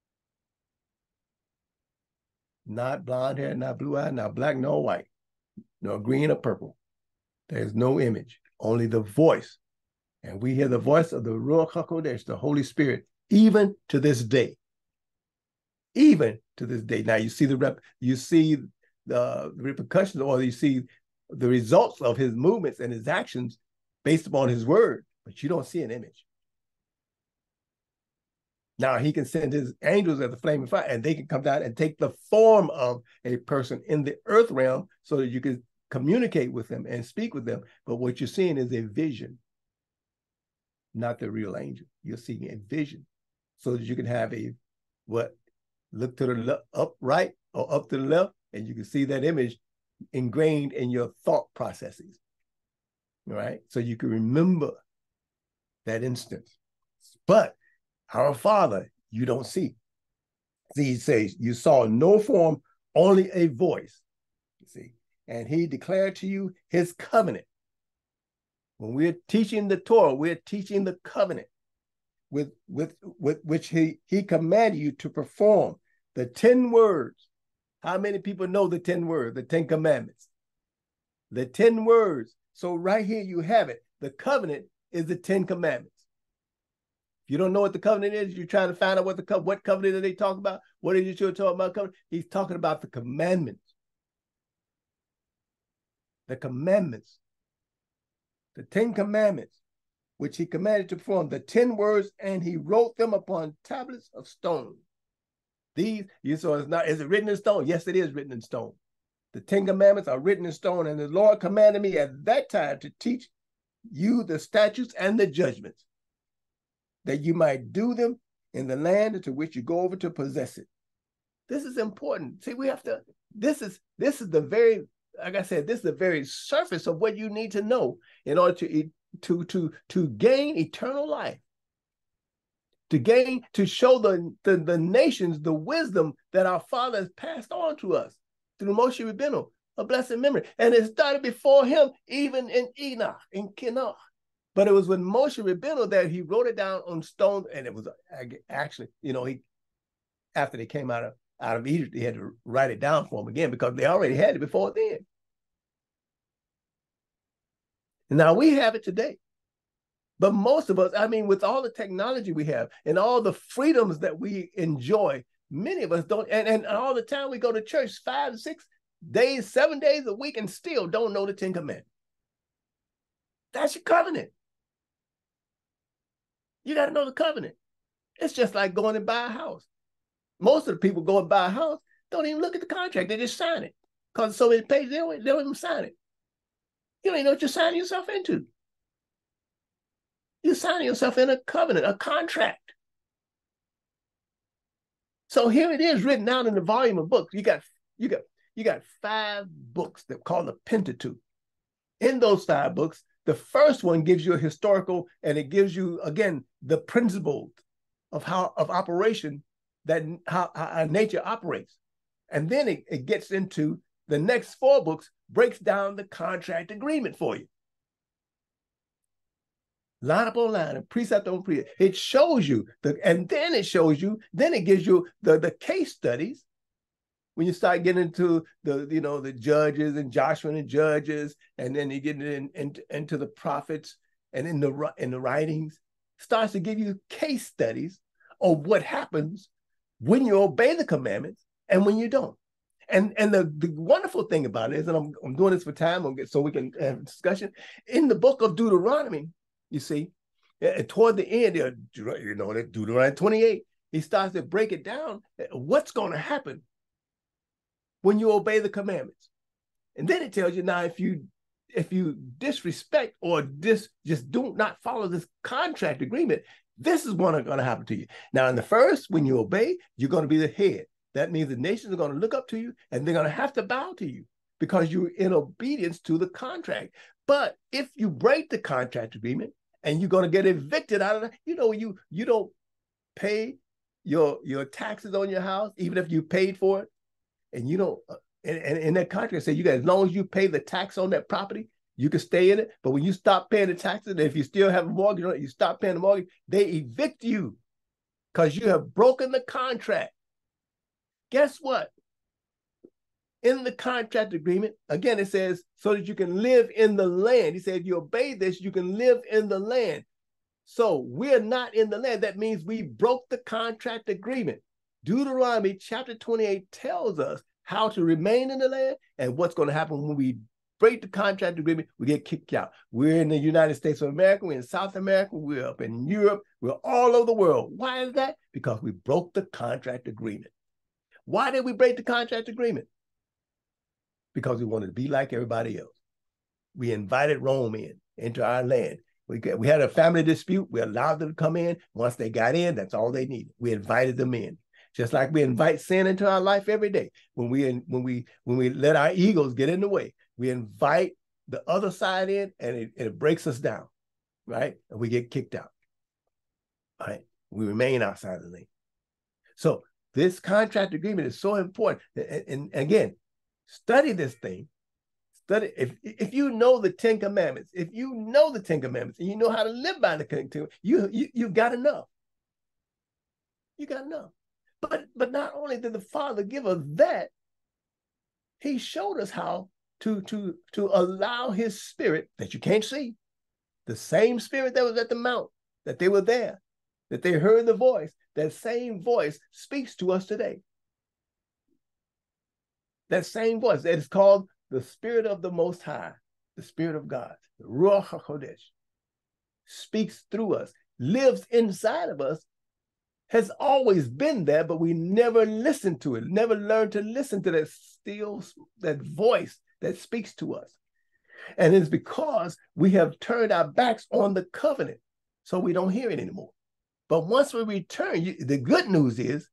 Not blonde hair, not blue eyes, not black, nor white. No green or purple. There's no image, only the voice. And we hear the voice of the Ruach HaKodesh, the Holy Spirit, even to this day. Even to this day. Now you see the repercussions, or you see the results of his movements and his actions based upon his word, but you don't see an image. Now he can send his angels as a flaming fire, and they can come down and take the form of a person in the earth realm so that you can communicate with them and speak with them. But what you're seeing is a vision, not the real angel. You're seeing a vision so that you can have look to the upright or up to the left, and you can see that image ingrained in your thought processes. All right. So you can remember that instance. But our Father, you don't see. See, he says, you saw no form, only a voice. You see, and he declared to you his covenant. When we're teaching the Torah, we're teaching the covenant with which he commanded you to perform the 10 words. How many people know the 10 words, the 10 commandments? The 10 words. So right here you have it. The covenant is the 10 commandments. If you don't know what the covenant is, you're trying to find out what covenant are they talking about? What are you talking about covenant? He's talking about the commandments. The commandments. The 10 commandments, which he commanded to perform, the 10 words, and he wrote them upon tablets of stone. These, you saw, is it written in stone? Yes, it is written in stone. The 10 commandments are written in stone, and the Lord commanded me at that time to teach you the statutes and the judgments, that you might do them in the land into which you go over to possess it. This is important. See, we have to, this is the very, like I said, this is the very surface of what you need to know in order to gain eternal life. To show the nations the wisdom that our Father has passed on to us through Moshe Rabbeinu, a blessed memory. And it started before him, even in Enoch, in Kenan. But it was when Moshe Rabbeinu that he wrote it down on stone, and it was actually, after they came out of Egypt, he had to write it down for them again because they already had it before then. And now we have it today. But most of us, with all the technology we have and all the freedoms that we enjoy, many of us don't, and all the time we go to church 5 to 6 days, 7 days a week, and still don't know the 10 commandments. That's your covenant. You got to know the covenant. It's just like going and buy a house. Most of the people go and buy a house, don't even look at the contract. They just sign it. Because so many pages, they don't even sign it. You don't even know what you're signing yourself into. You're signing yourself in a covenant, a contract. So here it is written out in the volume of books. You got 5 books that call the Pentateuch. In those 5 books, the first one gives you a historical, and it gives you, again, the principles of operation, that how nature operates. And then it gets into the next 4 books, breaks down the contract agreement for you. Line upon line and precept on precept. It shows you, then it gives you the case studies. When you start getting into the judges and Joshua and the judges, and then you get into the prophets and in the writings, starts to give you case studies of what happens when you obey the commandments and when you don't. And the wonderful thing about it is, and I'm doing this for time, so we can have a discussion, in the book of Deuteronomy, you see, toward the end, Deuteronomy 28, he starts to break it down, what's going to happen when you obey the commandments. And then it tells you, now, if you disrespect or just do not follow this contract agreement, this is what's going to happen to you. Now, in the first, when you obey, you're going to be the head. That means the nations are going to look up to you, and they're going to have to bow to you because you're in obedience to the contract. But if you break the contract agreement and you're going to get evicted out of that, you don't pay your taxes on your house, even if you paid for it, and you don't, and in that contract say, as long as you pay the tax on that property, you can stay in it. But when you stop paying the taxes, and if you still have a mortgage, you stop paying the mortgage, they evict you because you have broken the contract. Guess what? In the contract agreement, again, it says, so that you can live in the land. He said, if you obey this, you can live in the land. So we're not in the land. That means we broke the contract agreement. Deuteronomy chapter 28 tells us how to remain in the land and what's going to happen when we break the contract agreement, we get kicked out. We're in the United States of America, we're in South America, we're up in Europe, we're all over the world. Why is that? Because we broke the contract agreement. Why did we break the contract agreement? Because we wanted to be like everybody else. We invited Rome into our land. We had a family dispute. We allowed them to come in. Once they got in, that's all they needed. We invited them in. Just like we invite sin into our life every day. When we let our egos get in the way, we invite the other side in, and it breaks us down, right? And we get kicked out. All right. We remain outside of the lane. So this contract agreement is so important. And again, study this thing. Study if you know the Ten Commandments, if you know the Ten Commandments and you know how to live by the Ten Commandments, you've got enough. You got enough. But not only did the Father give us that, he showed us how to allow his Spirit that you can't see, the same Spirit that was at the mount, that they were there, that they heard the voice, that same voice speaks to us today. That same voice that is called the Spirit of the Most High, the Spirit of God, the Ruach HaKodesh, speaks through us, lives inside of us, has always been there, but we never listened to it, never learned to listen to that voice that speaks to us. And it's because we have turned our backs on the covenant, so we don't hear it anymore. But once we return, the good news is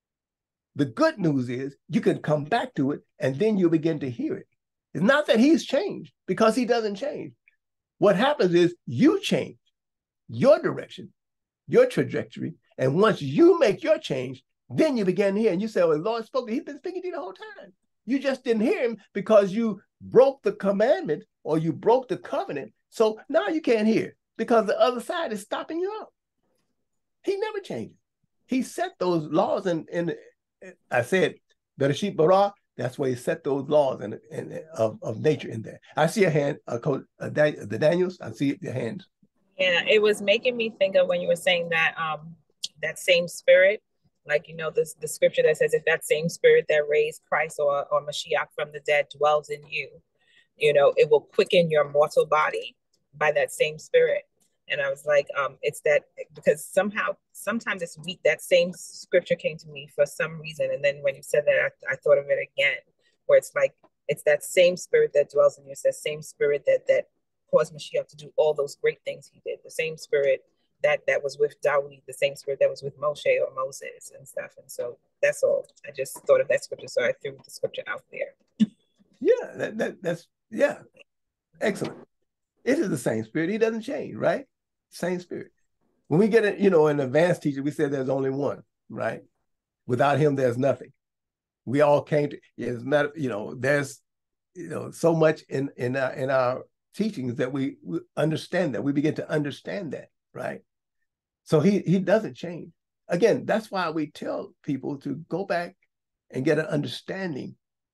you can come back to it, and then you begin to hear it. It's not that he's changed, because he doesn't change. What happens is you change your direction, your trajectory, and once you make your change, then you begin to hear, and you say, well, the Lord spoke, he's been speaking to you the whole time. You just didn't hear him because you broke the commandment or you broke the covenant. So now you can't hear because the other side is stopping you out. He never changes. He set those laws in I said, Bereshit bara, that's where he set those laws of nature in there. I see a hand, the Daniels, I see your hands. Yeah, it was making me think of when you were saying that that same spirit, like, you know, the scripture that says, if that same spirit that raised Christ or Mashiach from the dead dwells in you, you know, it will quicken your mortal body by that same spirit. And I was like, it's that, because sometimes it's weak. That same scripture came to me for some reason. And then when you said that, I thought of it again, where it's like, it's that same spirit that dwells in you. It's that same spirit that caused Mashiach to do all those great things he did. The same spirit that was with Dawid, the same spirit that was with Moshe or Moses and stuff. And so that's all. I just thought of that scripture, so I threw the scripture out there. Yeah, that's excellent. It is the same spirit. He doesn't change, right? Same spirit. When we get it, you know, in advanced teaching, we said there's only one, right? Without him, there's nothing. We all came to, it's not, you know, there's, you know, so much in our teachings that we understand that. We begin to understand that, right? So he doesn't change. Again, that's why we tell people to go back and get an understanding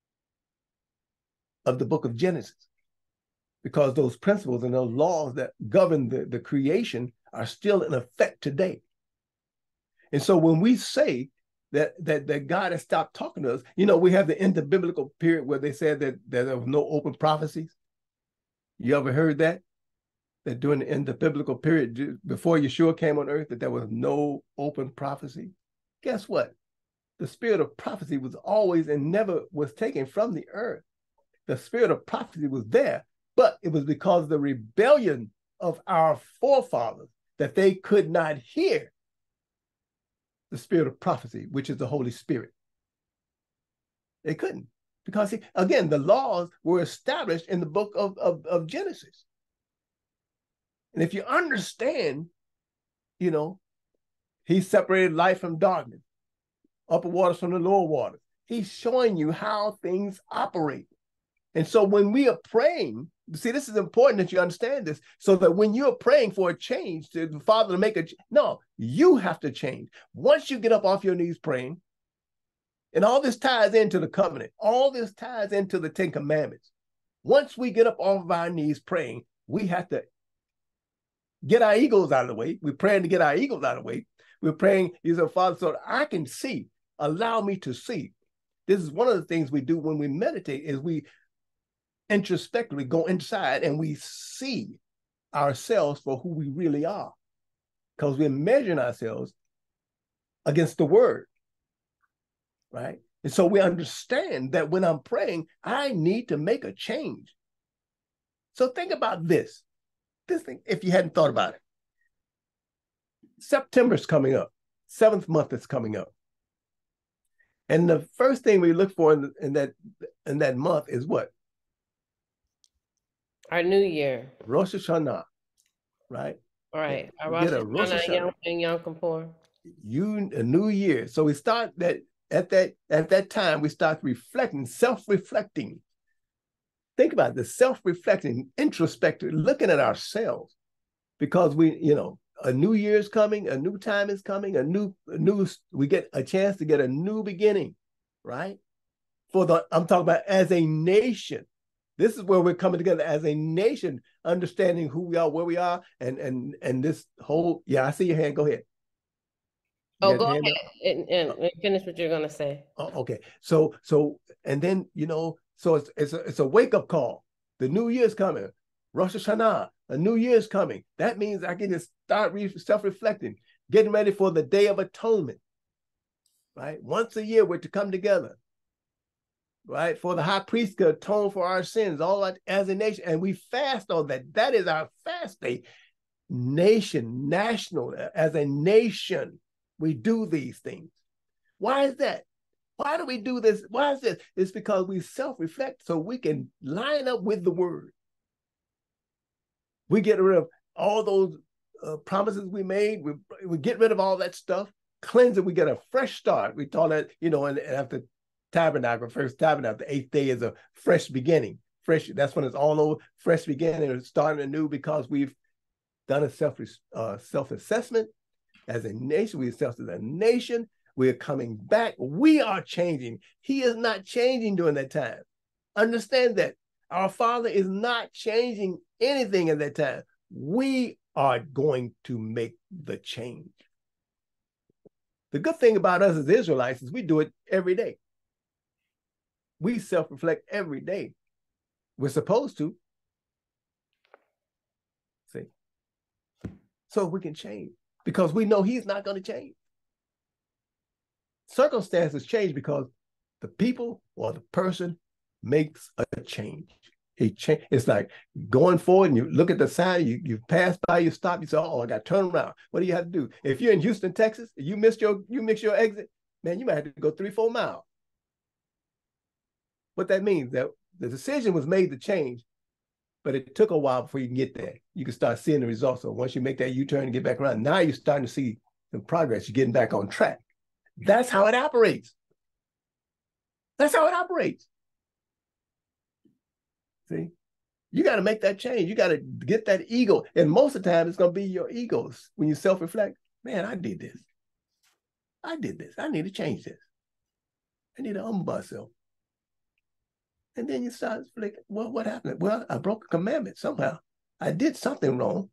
of the book of Genesis, because those principles and those laws that govern the creation are still in effect today. And so when we say that God has stopped talking to us, you know, we have the interbiblical period where they said that there was no open prophecies. You ever heard that? That during the interbiblical period, before Yeshua came on earth, that there was no open prophecy? Guess what? The spirit of prophecy was always and never was taken from the earth. The spirit of prophecy was there, but it was because of the rebellion of our forefathers that they could not hear the spirit of prophecy, which is the Holy Spirit. They couldn't, because again, the laws were established in the book of Genesis. And if you understand, you know, he separated light from darkness, upper waters from the lower waters. He's showing you how things operate. And so when we are praying, see, this is important that you understand this, so that when you're praying for a change, to the Father to make no, you have to change. Once you get up off your knees praying, and all this ties into the covenant, all this ties into the Ten Commandments. Once we get up off of our knees praying, we have to get our egos out of the way. We're praying to get our egos out of the way. We're praying, you say, Father, so that I can see, allow me to see. This is one of the things we do when we meditate, is we introspectively go inside and we see ourselves for who we really are, because we're measuring ourselves against the word, right? And so we understand that when I'm praying, I need to make a change. So think about this thing, if you hadn't thought about it. September's coming up, 7th month is coming up. And the first thing we look for in that month is what? Our new year. Rosh Hashanah, right? Right. We Rosh get a Rosh Hashanah. and Yom Kippur. A new year. So we start that at that time, we start reflecting, self-reflecting. Think about this, self-reflecting, introspective, looking at ourselves, because a new year is coming, a new time is coming, we get a chance to get a new beginning, right? I'm talking about as a nation. This is where we're coming together as a nation, understanding who we are, where we are, and this whole, I see your hand, go ahead. Oh, go ahead and finish what you're gonna say. Oh, okay. So and then so it's a wake-up call. The new year's coming. Rosh Hashanah, a new year's coming. That means I can just start self-reflecting, getting ready for the Day of Atonement. Right? Once a year we're to come together. Right? For the high priest to atone for our sins, all that as a nation. And we fast on that. That is our fast day. National, as a nation. We do these things. Why is that? Why do we do this? Why is this? It's because we self-reflect so we can line up with the word. We get rid of all those promises we made. We get rid of all that stuff, cleanse it. We get a fresh start. We call that, and after tabernacle, first tabernacle, the 8th day is a fresh beginning. Fresh, that's when it's all over, fresh beginning, and starting anew, because we've done a self-assessment. As a nation, we assess as a nation, we are coming back. We are changing. He is not changing during that time. Understand that. Our Father is not changing anything at that time. We are going to make the change. The good thing about us as Israelites is we do it every day. We self-reflect every day. We're supposed to. See? So we can change. Because we know he's not going to change. Circumstances change because the people or the person makes a change. It's like going forward and you look at the sign, you pass by, you stop, you say, oh, I got to turn around. What do you have to do? If you're in Houston, Texas, you miss your exit, man, you might have to go 3-4 miles. What that means, that the decision was made to change, but it took a while before you can get there. You can start seeing the results. So once you make that U-turn and get back around, now you're starting to see some progress. You're getting back on track. That's how it operates. That's how it operates. See? You got to make that change. You got to get that ego. And most of the time, it's going to be your egos. When you self-reflect, man, I did this. I need to change this. I need to humble myself. And then you start like, well, what happened? Well, I broke a commandment somehow. I did something wrong.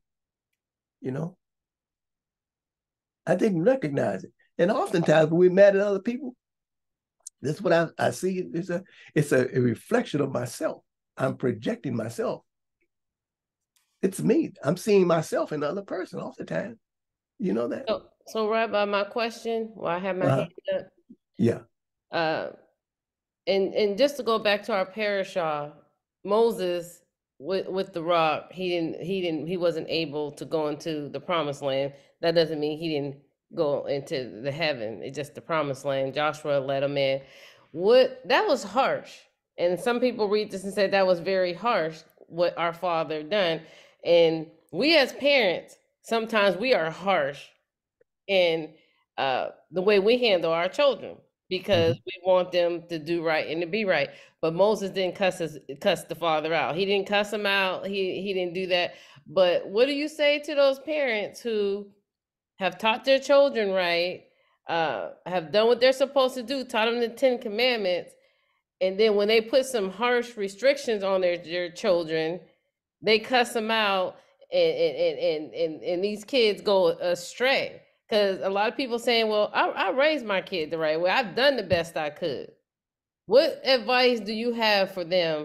I didn't recognize it. And oftentimes when we're mad at other people, this is what I see. It's a reflection of myself. I'm projecting myself. It's me. I'm seeing myself in the other person all the time. You know that? So Rabbi, my question, I have my hand up. Yeah. And just to go back to our parashah, Moses with the rock, he wasn't able to go into the promised land. That doesn't mean he didn't go into the heaven. It's just the promised land. Joshua led him in. That was harsh. And some people read this and say that was very harsh, what our father done. And we as parents, sometimes we are harsh in the way we handle our children, because we want them to do right and to be right. But Moses didn't cuss the father out. He didn't cuss him out. He didn't do that. But what do you say to those parents who have taught their children right, have done what they're supposed to do, taught them the 10 Commandments, and then when they put some harsh restrictions on their children, they cuss them out, and these kids go astray? Because a lot of people saying, well, I raised my kid the right way. I've done the best I could. What advice do you have for them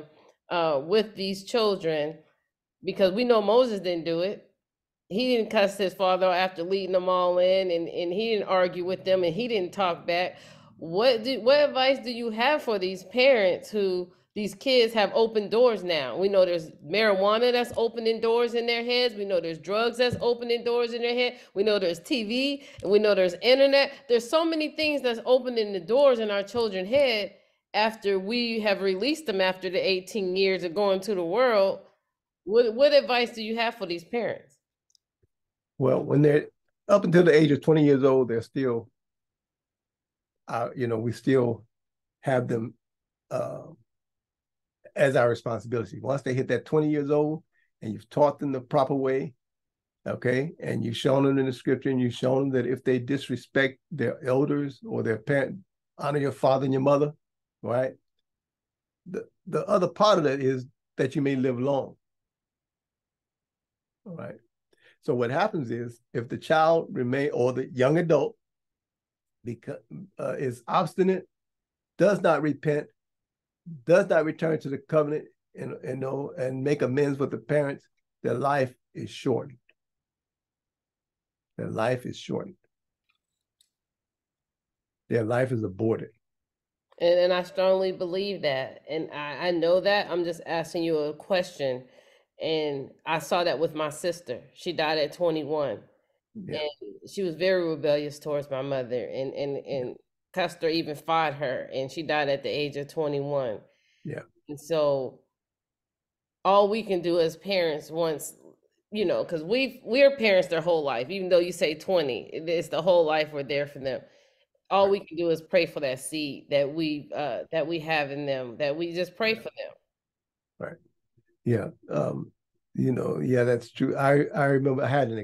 with these children, because we know Moses didn't do it. He didn't cuss his father after leading them all in, and he didn't argue with them, and he didn't talk back. What advice do you have for these parents who these kids have open doors now? We know there's marijuana that's opening doors in their heads. We know there's drugs that's opening doors in their head. We know there's TV, and we know there's internet. There's so many things that's opening the doors in our children's head after we have released them after the 18 years of going to the world. What advice do you have for these parents? Well, when they're up until the age of 20 years old, they're still, we still have them as our responsibility. Once they hit that 20 years old and you've taught them the proper way, okay, and you've shown them in the scripture and you've shown them that if they disrespect their elders or their parent, honor your father and your mother, right? The other part of that is that you may live long, all right? So what happens is if the child or the young adult is obstinate, does not repent, does not return to the covenant and make amends with the parents, their life is shortened. Their life is shortened. Their life is aborted. And I strongly believe that. And I know that. I'm just asking you a question. And I saw that with my sister. She died at 21. Yeah. And she was very rebellious towards my mother. And Custer even fought her. And she died at the age of 21. Yeah. And so all we can do as parents once, because we're parents their whole life, even though you say 20, it's the whole life we're there for them. All we can do is pray for that seed that we have in them, that we just pray for them. Right. Yeah. Yeah, that's true. I remember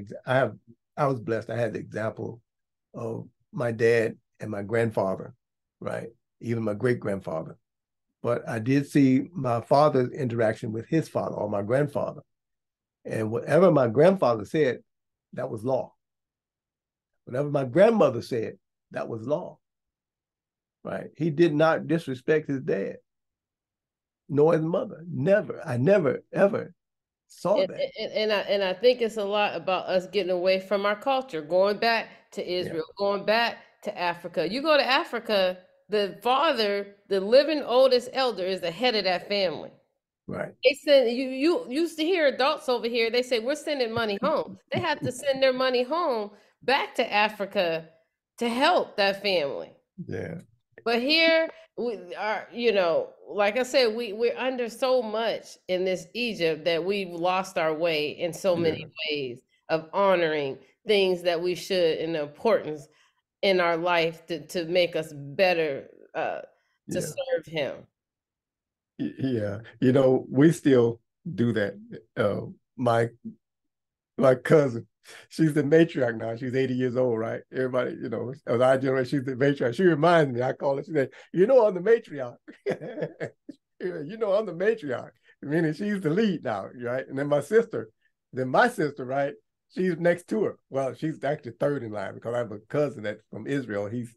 I was blessed. I had the example of my dad and my grandfather, right? Even my great-grandfather. But I did see my father's interaction with his father or my grandfather. And whatever my grandfather said, that was law. Whatever my grandmother said, that was law, right? He did not disrespect his dad, nor his mother. Never. I never, ever saw that. And I think it's a lot about us getting away from our culture, going back to Israel, going back to Africa. You go to Africa, the father, the living oldest elder, is the head of that family. Right. They send you used to hear adults over here, they say we're sending money home. They have to send their money home back to Africa to help that family. Yeah. But here we are, like I said, we're under so much in this Egypt that we've lost our way in so many ways of honoring things that we should, and the importance in our life to make us better to serve him. Yeah. We still do that. My cousin, she's the matriarch now. She's 80 years old, right? Everybody, of our generation, she's the matriarch. She reminds me, I call her, she said, I'm the matriarch. I'm the matriarch. Meaning she's the lead now, right? And then my sister, right? She's next to her. Well, she's actually third in line because I have a cousin that's from Israel. He's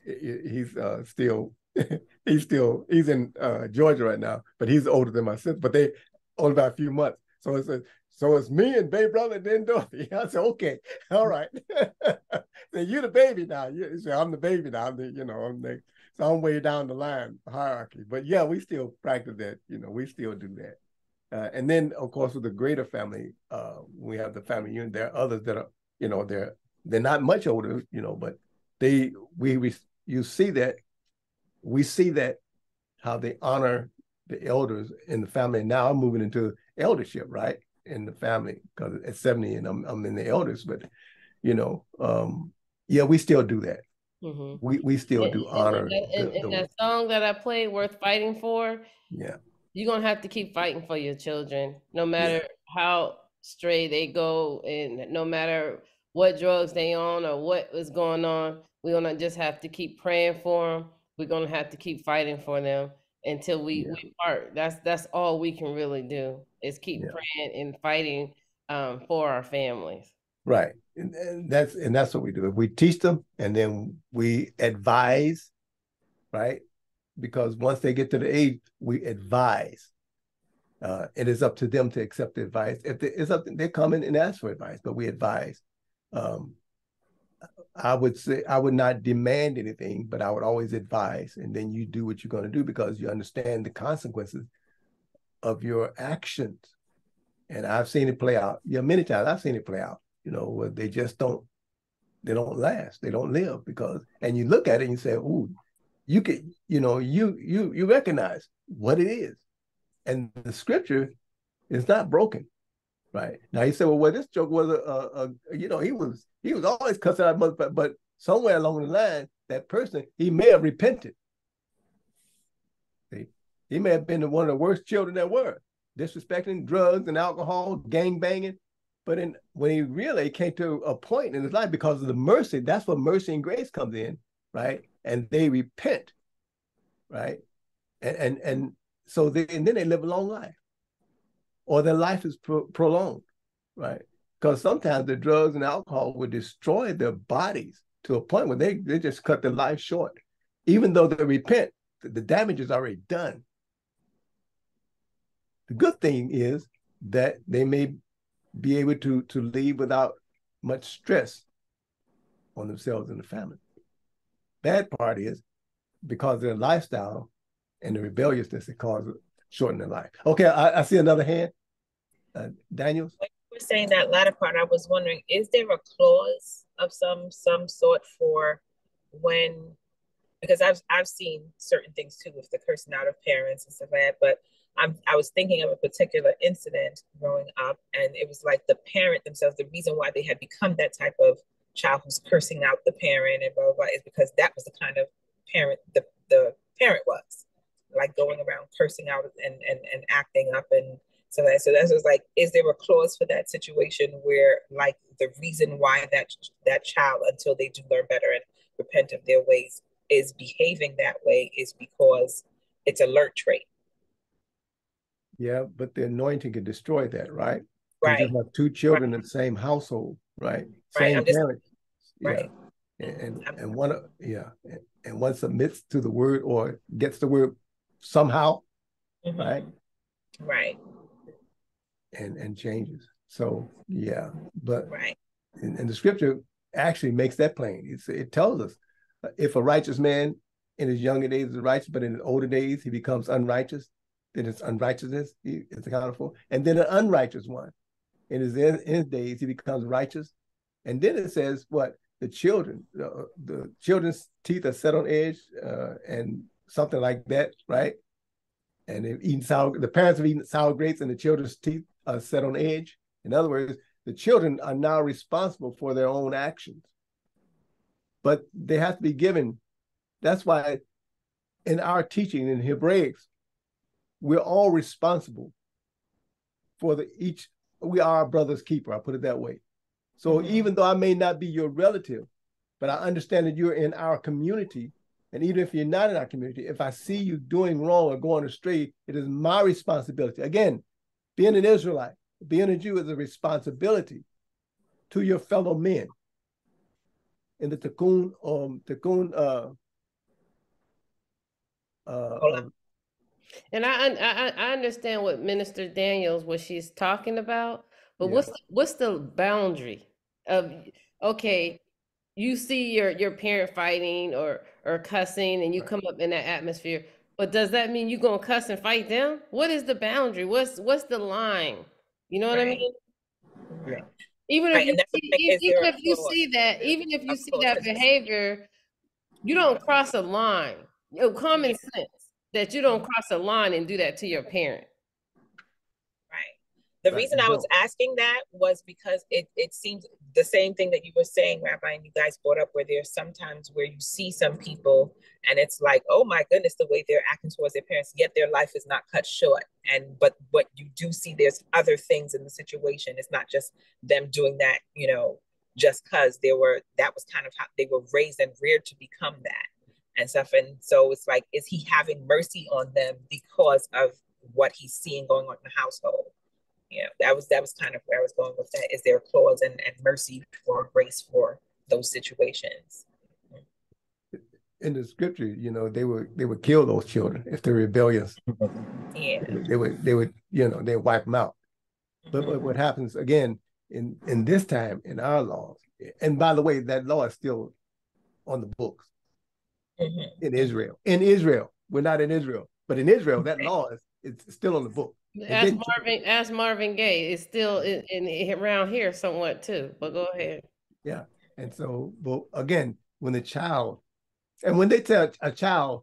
still he's in Georgia right now, but he's older than my sister. But they only by a few months. So it's me and baby brother and then Dorothy. I said, okay, all right. So you're the baby now. I'm the baby now. So I'm way down the line hierarchy. But yeah, we still practice that. We still do that. And then, of course, with the greater family, we have the family unit. There are others that are, they're not much older, but we see that how they honor the elders in the family. And now I'm moving into eldership, right, in the family, because at 70 and I'm in the elders. But we still do that. Mm-hmm. We still do honor. And that song that I played, "Worth Fighting For." Yeah. You're going to have to keep fighting for your children, no matter how stray they go and no matter what drugs they on or what is going on. We're going to just have to keep praying for them. We're going to have to keep fighting for them until we part. That's all we can really do is keep praying and fighting for our families. Right. And that's what we do. If we teach them and then we advise, right? Because once they get to the age, we advise. It is up to them to accept the advice. If it's up, they come in and ask for advice, but we advise. I would say I would not demand anything, but I would always advise, and then you do what you're going to do because you understand the consequences of your actions. And I've seen it play out. Yeah, many times I've seen it play out. Where they just don't last. They don't live because. And you look at it and you say, "Ooh, you could, you recognize what it is," and the scripture is not broken. Right. Now he said, well, this joke was he was always cussing out mother, but somewhere along the line, that person, he may have repented. See? He may have been one of the worst children there were, disrespecting drugs and alcohol, gang banging. But when he really came to a point in his life because of the mercy, that's where mercy and grace comes in, right? And they repent, right? And so then they live a long life. Or their life is prolonged, right? Because sometimes the drugs and alcohol would destroy their bodies to a point where they just cut their life short. Even though they repent, the damage is already done. The good thing is that they may be able to leave without much stress on themselves and the family. Bad part is because of their lifestyle and the rebelliousness, it causes shorten their life. Okay, I see another hand. Daniels? When you were saying that latter part, I was wondering, is there a clause of some sort for when, because I've seen certain things too with the cursing out of parents and stuff like that, but I was thinking of a particular incident growing up, and it was like the parent themselves, the reason why they had become that type of child who's cursing out the parent and blah, blah, blah, is because that was the kind of parent the parent was, like going around cursing out and acting up and so that's just like, is there a clause for that situation where like the reason why that child, until they do learn better and repent of their ways, is behaving that way is because it's a learned trait? Yeah, but the anointing can destroy that, right? Right. You have two children in the same household, right? Right. Same parent. Right. Yeah. And one submits to the word or gets the word somehow, right? Right. And changes. So yeah, but right. And the scripture actually makes that plain. It tells us if a righteous man in his younger days is righteous, but in his older days he becomes unrighteous, then it's unrighteousness he is accounted for. And then an unrighteous one in his days he becomes righteous. And then it says what? The children's teeth are set on edge and something like that, right? And the parents have eaten sour grapes and the children's teeth are set on edge. In other words, the children are now responsible for their own actions. But they have to be given. That's why in our teaching in Hebraics, we're all responsible for we are our brother's keeper, I'll put it that way. So even though I may not be your relative, but I understand that you're in our community, and even if you're not in our community, if I see you doing wrong or going astray, it is my responsibility. Again, being an Israelite, being a Jew is a responsibility to your fellow men. In the Tikkun, and I understand what Minister Daniels, what she's talking about, but Yeah. what's the boundary of, okay, you see your parent fighting or cussing and you come up in that atmosphere, but does that mean you're gonna cuss and fight them? What is the boundary? What's the line? You know what I mean? Yeah. Even Right, if you see that behavior, you don't cross a line. Common sense that you don't cross a line and do that to your parent. Right. The reason I was asking that was because it seems the same thing that you were saying, Rabbi, and you guys brought up, where there's sometimes where you see some people and it's like, oh my goodness, the way they're acting towards their parents, yet their life is not cut short. But you do see there's other things in the situation. It's not just them doing that, just because that was kind of how they were raised and reared to become that and stuff. And so it's like, is he having mercy on them because of what he's seeing going on in the household? That was kind of where I was going with that. Is there a clause and mercy or grace for those situations? In the scripture, they would kill those children if they're rebellious. Yeah. They would they wipe them out. But what happens again in this time in our laws, and by the way, that law is still on the books in Israel. In Israel, we're not in Israel, but in Israel, that law is still on the book. Ask Marvin Gaye. It's still around here somewhat too. But go ahead. Yeah, and so, but again, when they tell a child,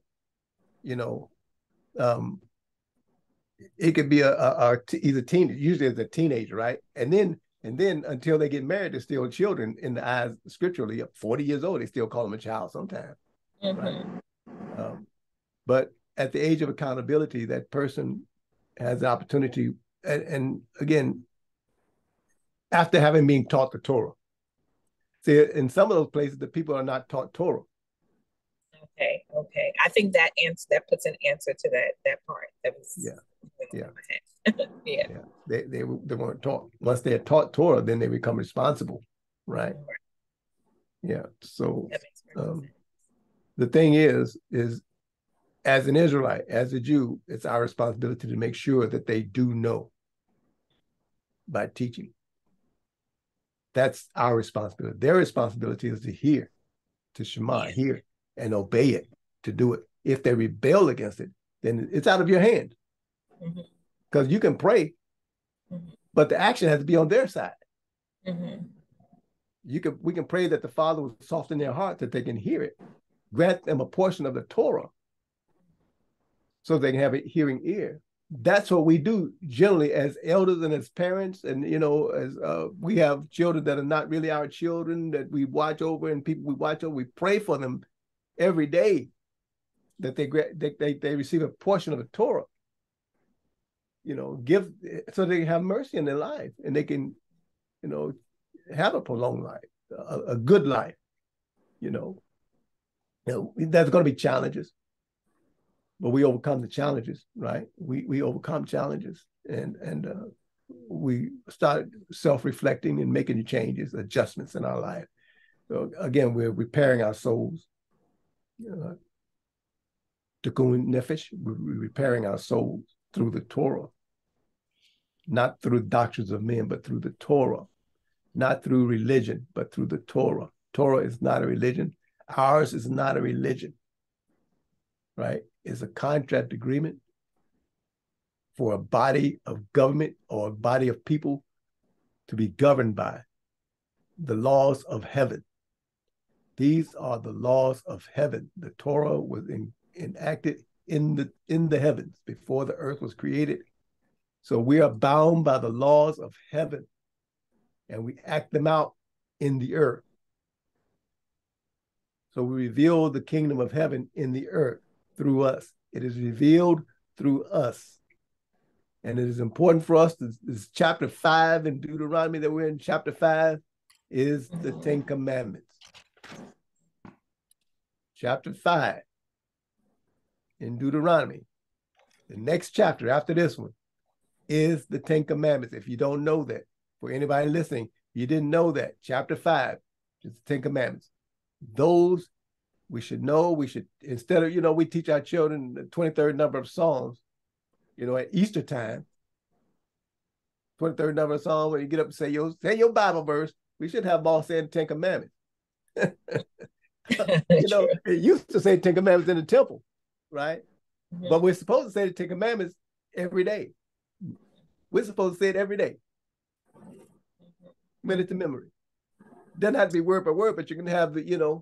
it could be either teen, usually as a teenager, right? And then until they get married, they're still children in the eyes scripturally. Up 40 years old, they still call them a child sometimes, right? But at the age of accountability, that person has the opportunity, and again, after having been taught the Torah. See, in some of those places, the people are not taught Torah. Okay. I think that puts an answer to that part. That was yeah. They weren't taught. Once they're taught Torah, then they become responsible, right? Yeah. So the thing is as an Israelite, as a Jew, it's our responsibility to make sure that they do know by teaching. That's our responsibility. Their responsibility is to hear, to Shema, hear, and obey it, to do it. If they rebel against it, then it's out of your hand. Because you can pray, but the action has to be on their side. We can pray that the Father will soften their heart that they can hear it, grant them a portion of the Torah so they can have a hearing ear. That's what we do generally as elders and as parents, and as we have children that are not really our children that we watch over, and people we watch over, we pray for them every day that they receive a portion of the Torah. Give so they can have mercy in their life and they can, have a prolonged life, a good life. There's going to be challenges, but we overcome the challenges, right? We overcome challenges, and we start self-reflecting and making changes, adjustments in our life. So again, we're repairing our souls. Tikkun nefesh, we're repairing our souls through the Torah, not through the doctrines of men, but through the Torah, not through religion, but through the Torah. Torah is not a religion. Ours is not a religion, right? It's a contract agreement for a body of government or a body of people to be governed by the laws of heaven. These are the laws of heaven. The Torah was enacted in the heavens before the earth was created. So we are bound by the laws of heaven, and we act them out in the earth. So we reveal the kingdom of heaven in the earth through us. It is revealed through us. And it is important for us, this is chapter 5 in Deuteronomy that we're in, chapter 5 is the Ten Commandments. Chapter 5 in Deuteronomy, the next chapter after this one, is the Ten Commandments. If you don't know that, for anybody listening, you didn't know that, chapter 5 is the Ten Commandments. Those we should know. We should, instead of, we teach our children the 23rd number of Psalms, at Easter time, 23rd number of Psalms, when you get up and say your Bible verse, we should have them all saying the Ten Commandments. It used to say Ten Commandments in the temple, right? But we're supposed to say the Ten Commandments every day. We're supposed to say it every day. Minute to memory. Doesn't have to be word by word, but you can have the,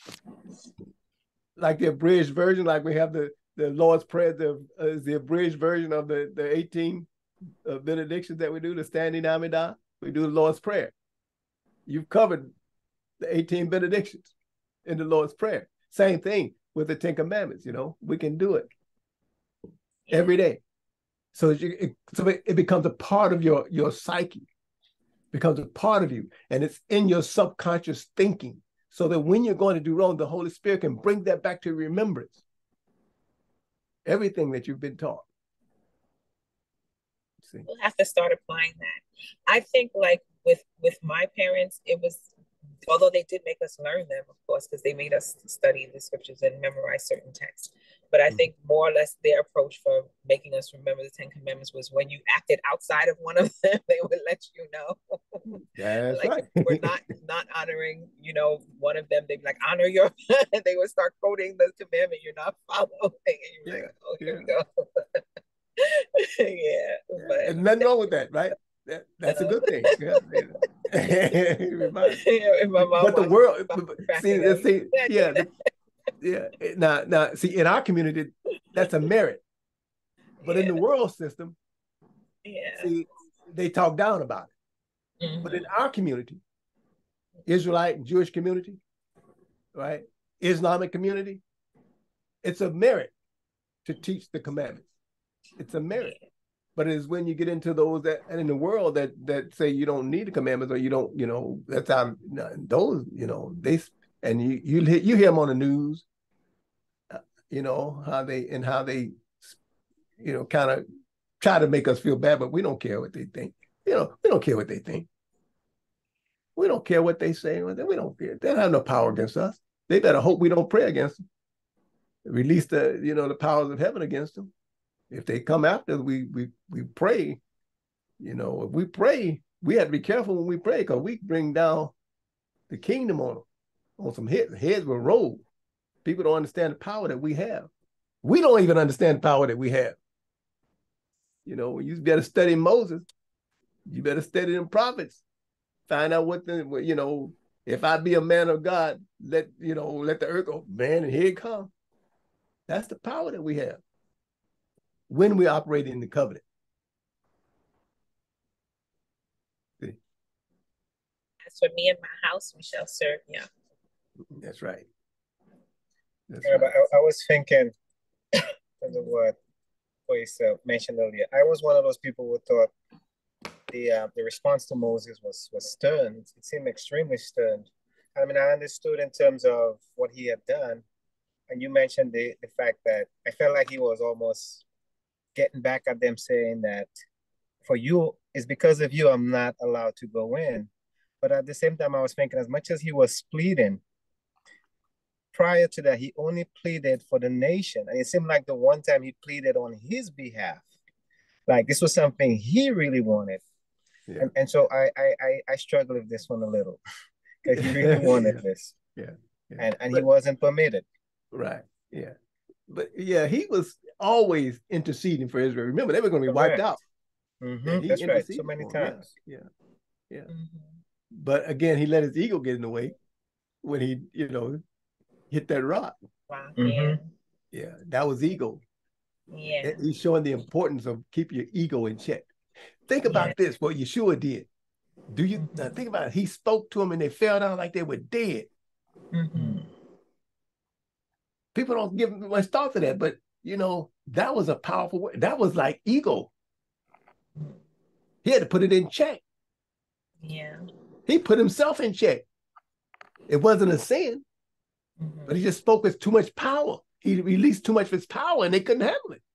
like the abridged version, like we have the Lord's Prayer, the abridged version of the 18 benedictions that we do, the standing Amidah. We do the Lord's Prayer. You've covered the 18 benedictions in the Lord's Prayer. Same thing with the Ten Commandments, we can do it every day. So it becomes a part of your psyche, becomes a part of you, and it's in your subconscious thinking, so that when you're going to do wrong, the Holy Spirit can bring that back to remembrance. Everything that you've been taught. We'll have to start applying that. I think like with my parents, it was although they did make us learn them, of course, because they made us study the scriptures and memorize certain texts. But I think more or less their approach for making us remember the Ten Commandments was when you acted outside of one of them, they would let you know. That's Like right. if we're not honoring, one of them, they'd be like, honor your and they would start quoting the commandment you're not following. And you're like, oh, here we go. Yeah. But And nothing wrong with that, right? That's a good thing. Yeah. if my mom But the watches world, me see, cracking up, see, yeah. Now, see, in our community, that's a merit. But in the world system, yeah. see, they talk down about it. But in our community, Israelite and Jewish community, right? Islamic community, it's a merit to teach the commandments. It's a merit. But it's when you get into those that and in the world that say you don't need the commandments or you don't, that's how those, they and you hear them on the news, how they kind of try to make us feel bad, but we don't care what they think. We don't care what they think. We don't care what they say. We don't care. They don't have no power against us. They better hope we don't pray against them. Release the powers of heaven against them. If they come after, we pray. If we pray, we have to be careful when we pray because we bring down the kingdom on them, on some heads. Heads will roll. People don't understand the power that we have. We don't even understand the power that we have. You better study Moses. You better study them prophets. Find out if I be a man of God, let the earth go, man, and here it comes. That's the power that we have when we operate in the covenant. See? As for me and my house, we shall serve you. That's right. But I was thinking, of what Joyce mentioned earlier. I was one of those people who thought the response to Moses was stern. It seemed extremely stern. I mean, I understood in terms of what he had done, and you mentioned the fact that I felt like he was almost getting back at them, saying that for you, it's because of you I'm not allowed to go in. But at the same time, I was thinking, as much as he was pleading, prior to that, he only pleaded for the nation. And it seemed like the one time he pleaded on his behalf, like this was something he really wanted. Yeah. And so I struggle with this one a little because he really wanted this. Yeah. And he wasn't permitted. Right. Yeah. But yeah, he was always interceding for Israel. Remember, they were going to be wiped out. That's right. So many times. Yeah. But again, he let his ego get in the way when he, hit that rock. Wow. Yeah, that was ego. Yeah. He's showing the importance of keeping your ego in check. Think about this, what Yeshua did. Do you think about it? He spoke to them and they fell down like they were dead. People don't give much thought to that, but that was a powerful word. That was like ego. He had to put it in check. Yeah. He put himself in check. It wasn't a sin, but he just spoke with too much power. He released too much of his power and they couldn't handle it.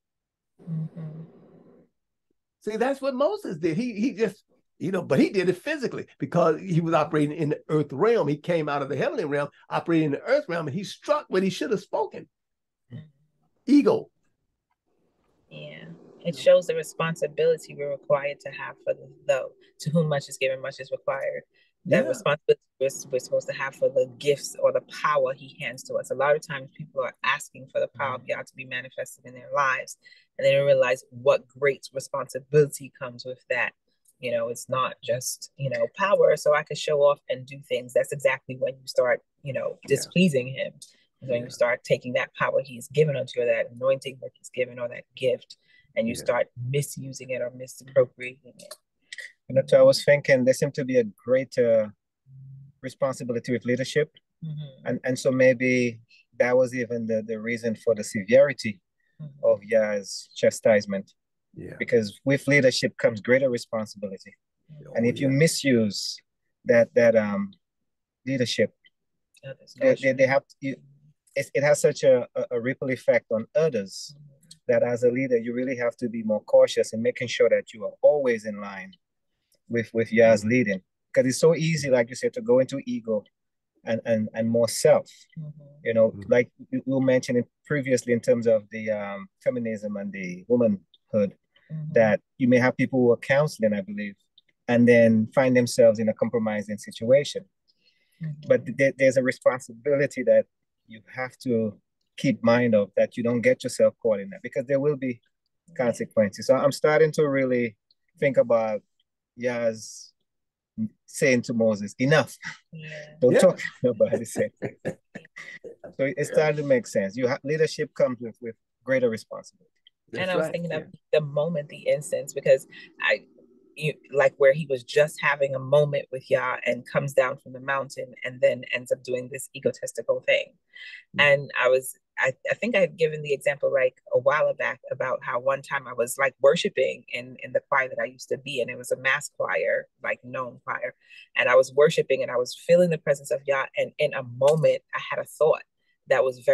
See, that's what Moses did. He just, but he did it physically because he was operating in the earth realm. He came out of the heavenly realm, operating in the earth realm, and he struck what he should have spoken. Ego. Yeah. It shows the responsibility we're required to have for to whom much is given, much is required. That responsibility we're supposed to have for the gifts or the power he hands to us. A lot of times people are asking for the power of God to be manifested in their lives, and they don't realize what great responsibility comes with that. It's not just, power so I can show off and do things. That's exactly when you start, displeasing him. When you start taking that power he's given unto you, or that anointing that he's given, or that gift, and you start misusing it or misappropriating it. So I was thinking there seemed to be a great responsibility with leadership. And so maybe that was even the reason for the severity of Yah's chastisement. Yeah. Because with leadership comes greater responsibility. And if you misuse that leadership, they have to, it has such a ripple effect on others that as a leader, you really have to be more cautious in making sure that you are always in line with Yah's leading. because it's so easy, like you said, to go into ego and more self. You know, like you mentioned it previously in terms of the feminism and the womanhood, that you may have people who are counseling, I believe, and then find themselves in a compromising situation. But there's a responsibility that you have to keep mind of, that you don't get yourself caught in that, because there will be consequences. So I'm starting to really think about Yah's saying to Moses, enough. Don't talk about it. So it's starting to make sense. Leadership comes with greater responsibility. And I was thinking of the moment, the instance, because like where he was just having a moment with Yah and comes down from the mountain and then ends up doing this egotistical thing. And I think I had given the example like a while back about how one time I was like worshiping in the choir that I used to be in. It was a mass choir, like known choir. And I was worshiping and I was feeling the presence of Yah. And in a moment, I had a thought that was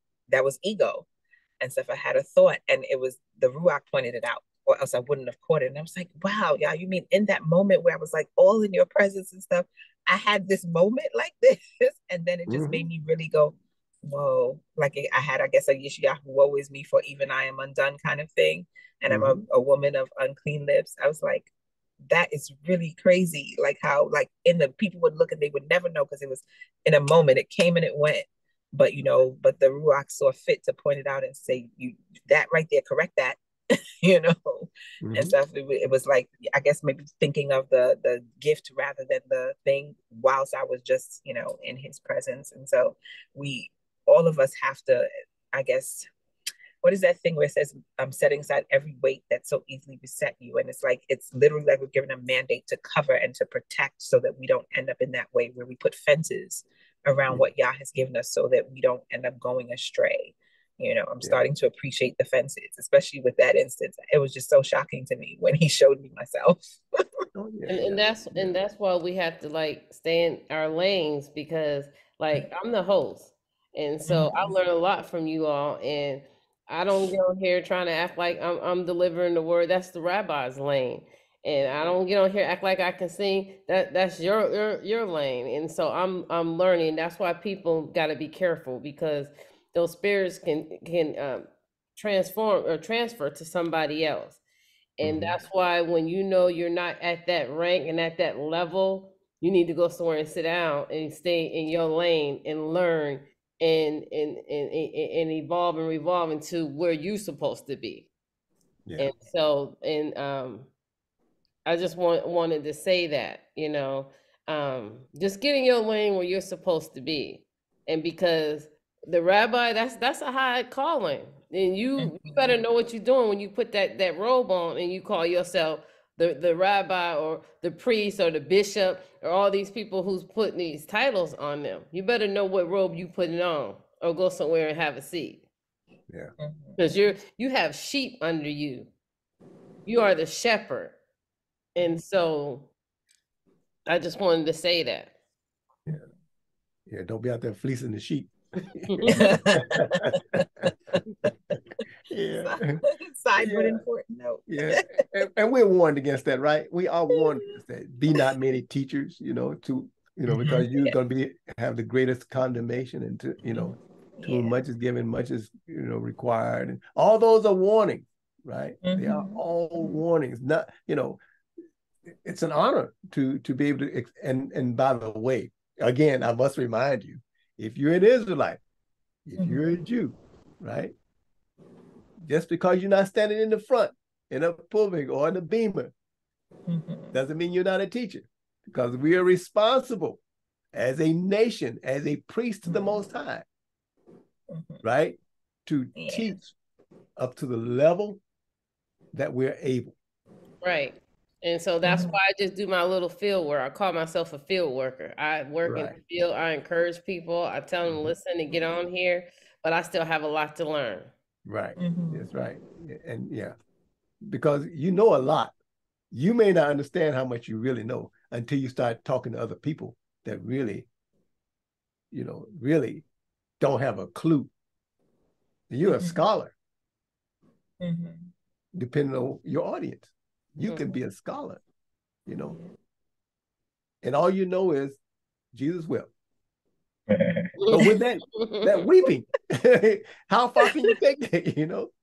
ego and stuff. I had a thought and it was the Ruach pointed it out, or else I wouldn't have caught it. And I was like, wow, Yah, you mean in that moment where I was like all in your presence and stuff, I had this moment like this. And then it just made me really go, whoa, like I had, I guess, a Yeshua, woe is me, for even I am undone kind of thing. And I'm a woman of unclean lips. I was like, that is really crazy. Like how, like in the people would look and they would never know because it was in a moment, it came and it went. But, you know, but the Ruach saw fit to point it out and say, you, that right there, correct that, you know, and stuff. It was like, I guess maybe thinking of the gift rather than the thing whilst I was just, you know, in his presence. And so all of us have to, I guess, what is that thing where it says, I'm setting aside every weight that so easily beset you? And it's like, it's literally like we're given a mandate to cover and to protect so that we don't end up in that way where we put fences around what Yah has given us so that we don't end up going astray. You know, I'm starting to appreciate the fences, especially with that instance. It was just so shocking to me when he showed me myself. And that's why we have to like stay in our lanes, because like I'm the host. And so I learn a lot from you all, and I don't get on here trying to act like I'm delivering the word. That's the rabbi's lane. And I don't get on here act like I can sing. That's your lane. And so I'm learning. That's why people got to be careful, because those spirits can transform or transfer to somebody else. And that's why when you know you're not at that rank and at that level, you need to go somewhere and sit down and stay in your lane and learn and evolve and revolve into where you're supposed to be. And so, I just wanted to say that, you know, just get in your lane where you're supposed to be. And because the rabbi, that's a high calling. And you better know what you're doing when you put that robe on and you call yourself the rabbi or the priest or the bishop or all these people who's putting these titles on them. You better know what robe you putting on, or go somewhere and have a seat. Because you have sheep under you. You are the shepherd. And so I just wanted to say that. Yeah, don't be out there fleecing the sheep. Side but important note. And we're warned against that, right? We are warned against that. Be not many teachers, because you're going to have the greatest condemnation, and to whom much is given, much is required, and all those are warnings, right? They are all warnings. Not it's an honor to be able to. And by the way, again, I must remind you, if you're an Israelite, if you're a Jew, right? Just because you're not standing in the front in a pulpit or in a beamer, doesn't mean you're not a teacher, because we are responsible as a nation, as a priest to the Most High, right? To teach up to the level that we're able. Right. And so that's why I just do my little field work. I call myself a field worker. I work in the field. I encourage people. I tell them to listen and get on here, but I still have a lot to learn. Right. That's right. And because you know a lot. You may not understand how much you really know until you start talking to other people that really, really don't have a clue. You're a scholar, depending on your audience. You can be a scholar, and all you know is Jesus wept. But with that weeping, how far can you take that, you know?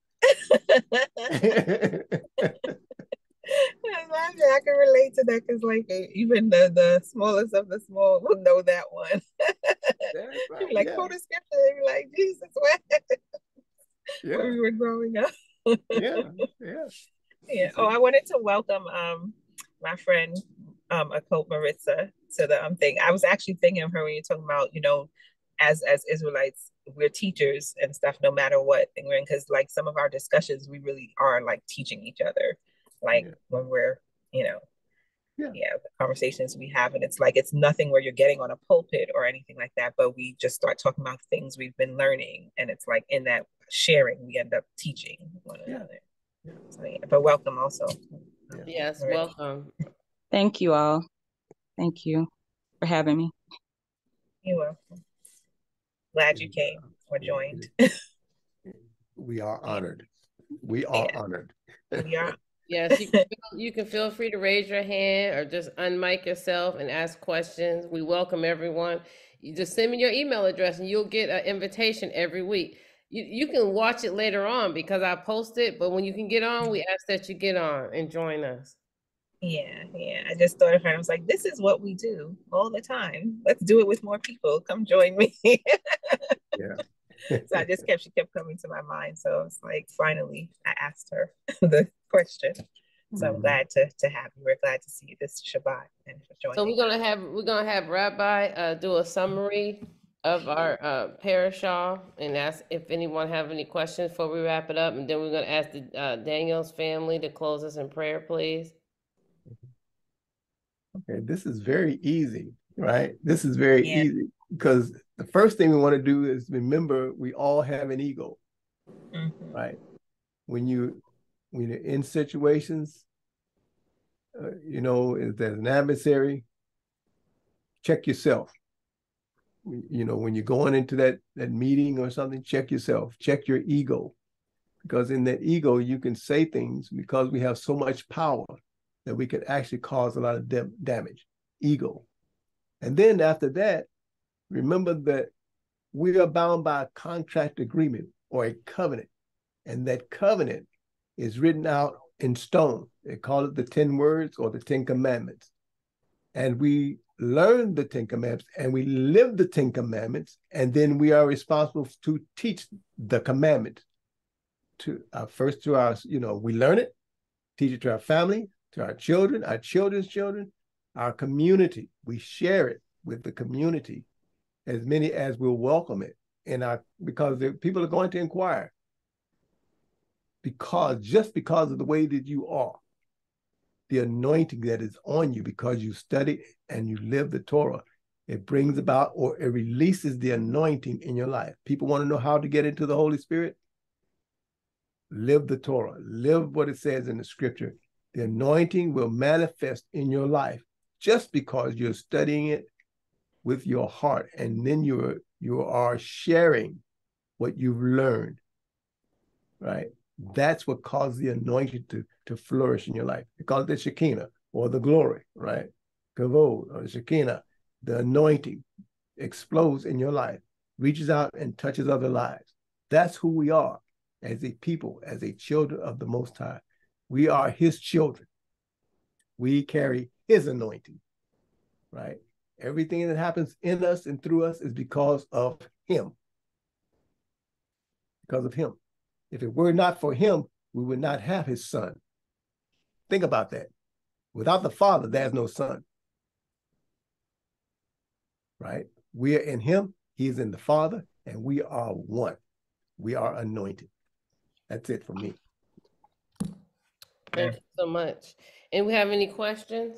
I'm laughing. I can relate to that because, like, even the smallest of the small will know that one. That's right. You're like, Yeah. quote a scripture, and you're like, Jesus wept Yeah. when we were growing up. Yeah. Yeah. Yeah. Oh, I wanted to welcome my friend Akot Maritza to the thing. I was actually thinking of her when you're talking about, you know, as Israelites, we're teachers and stuff no matter what thing we're in, because like some of our discussions we really are like teaching each other, like Yeah. when we're, you know, Yeah. the conversations we have, and it's like it's nothing where you're getting on a pulpit or anything like that, but we just start talking about things we've been learning, and it's like in that sharing we end up teaching one Yeah. another. So, yeah, but welcome also. Yeah. Yes, Alright. welcome. Thank you all. Thank you for having me. You're welcome. Glad you came or joined. We are honored. We are Yeah. honored. We are. Yes, you can feel free to raise your hand or just unmic yourself and ask questions. We welcome everyone. You just send me your email address and you'll get an invitation every week. You can watch it later on because I post it, but when you can get on, we ask that you get on and join us. Yeah, yeah. I just thought of her. I was like, this is what we do all the time. Let's do it with more people. Come join me. Yeah. So she kept coming to my mind. So it's like finally I asked her the question. So I'm glad to have you. We're glad to see you this Shabbat and for joining. So we're gonna have Rabbi do a summary of our parashah and ask if anyone have any questions before we wrap it up, and then we're gonna ask the Daniel's family to close us in prayer, please. Okay, this is very easy, right? This is very easy because the first thing we want to do is remember we all have an ego, right? When you're in situations, you know, if there's an adversary, check yourself. You know, when you're going into that meeting or something, check yourself, check your ego, because in that ego you can say things because we have so much power that we could actually cause a lot of damage. Ego. And then after that, remember that we are bound by a contract agreement or a covenant. And that covenant is written out in stone. They call it the 10 words or the 10 commandments. And we learn the 10 commandments and we live the 10 commandments. And then we are responsible to teach the commandments to first to our, you know, we learn it, teach it to our family, to our children, our children's children, our community. We share it with the community, as many as will welcome it. Because people are going to inquire. Just because of the way that you are, the anointing that is on you, because you study and you live the Torah, it brings about or it releases the anointing in your life. People want to know how to get into the Holy Spirit. Live the Torah. Live what it says in the scripture. The anointing will manifest in your life just because you're studying it with your heart, and then you are sharing what you've learned, right? That's what causes the anointing to flourish in your life. They call it the Shekinah or the glory, right? Kavod or Shekinah, the anointing explodes in your life, reaches out and touches other lives. That's who we are as a people, as a children of the Most High. We are his children. We carry his anointing, right? Everything that happens in us and through us is because of him. Because of him. If it were not for him, we would not have his son. Think about that. Without the Father, there's no Son. Right? We are in him, he is in the Father, and we are one. We are anointed. That's it for me. Thank you so much. And we have any questions?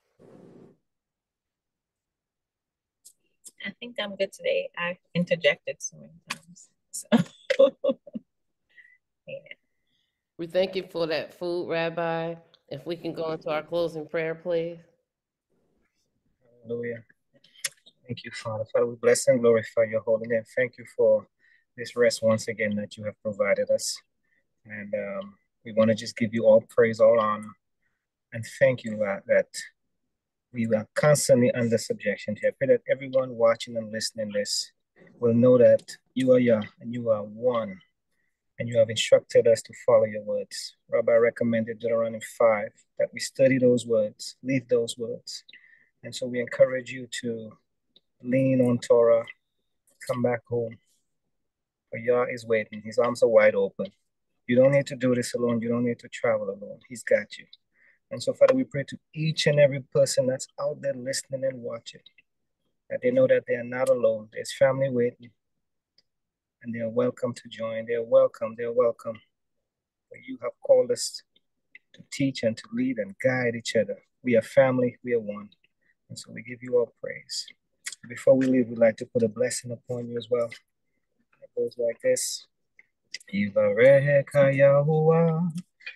I think I'm good today. I interjected so many times. So. Yeah. We thank you for that food, Rabbi. If we can go into our closing prayer, please. Hallelujah. Thank you, Father. Father, we bless and glorify your holy name. Thank you for this rest once again that you have provided us. And we want to just give you all praise, all honor, and thank you that We are constantly under subjection to. I pray that everyone watching and listening this will know that you are Yah and you are one, and you have instructed us to follow your words. Rabbi recommended Deuteronomy 5 that we study those words, live those words. And so we encourage you to lean on Torah, come back home. For Yah is waiting. His arms are wide open. You don't need to do this alone. You don't need to travel alone. He's got you. And so, Father, we pray to each and every person that's out there listening and watching, that they know that they are not alone. There's family waiting, and they are welcome to join. They're welcome. They're welcome. For you have called us to teach and to lead and guide each other. We are family. We are one. And so we give you all praise. Before we leave, we'd like to put a blessing upon you as well. It goes like this. Yivareka Yahuwah,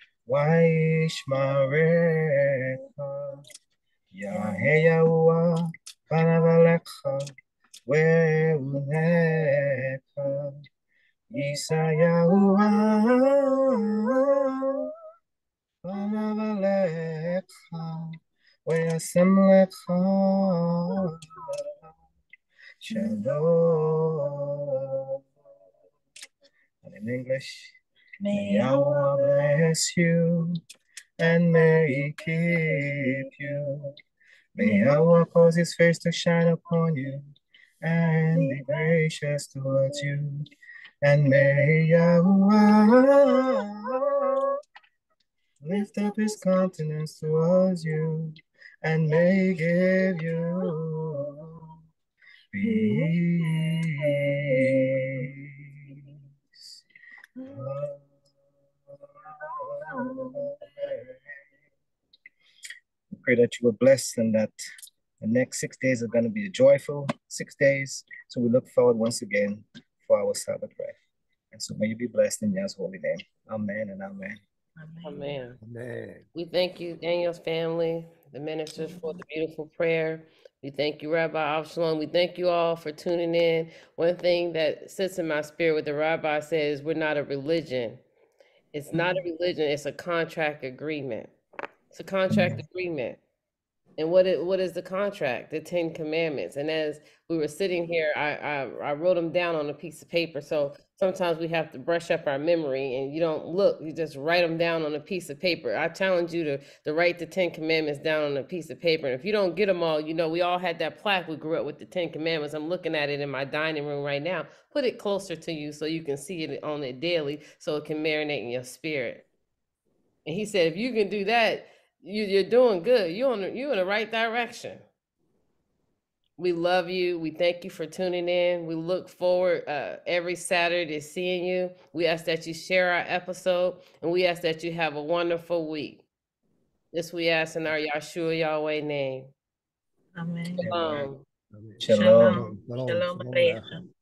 Waishmareka, Yaheh Yahuwah, Panavalecha, Weuneka, Yisa Yahuwah, Panavalecha, Weasemlecha, Shalom. And in English, may Yahweh bless you and may He keep you. May Yahweh cause His face to shine upon you and be gracious towards you. And may Yahweh lift up His countenance towards you and may give you peace. I pray that you were blessed and that the next 6 days are going to be a joyful 6 days. So we look forward once again for our Sabbath rest. And so may you be blessed in Yah's holy name. Amen and amen. Amen. Amen. We thank you, Daniel's family, the ministers, for the beautiful prayer. We thank you, Rabbi Avshalom. We thank you all for tuning in. One thing that sits in my spirit, what the rabbi says, we're not a religion. It's not a religion, it's a contract agreement. It's a contract agreement. And what is the contract? The 10 Commandments. And as we were sitting here, I wrote them down on a piece of paper. So sometimes we have to brush up our memory, and you don't look, you just write them down on a piece of paper. I challenge you to write the 10 Commandments down on a piece of paper. And if you don't get them all, you know, we all had that plaque. We grew up with the 10 Commandments. I'm looking at it in my dining room right now. Put it closer to you so you can see it on it daily, so it can marinate in your spirit. And he said, if you can do that, you're doing good. You're in the right direction. We love you. We thank you for tuning in. We look forward every Saturday to seeing you. We ask that you share our episode, and we ask that you have a wonderful week. This we ask in our Yahshua Yahweh name. Amen. Shalom. Amen. Shalom. Shalom. Aleichem.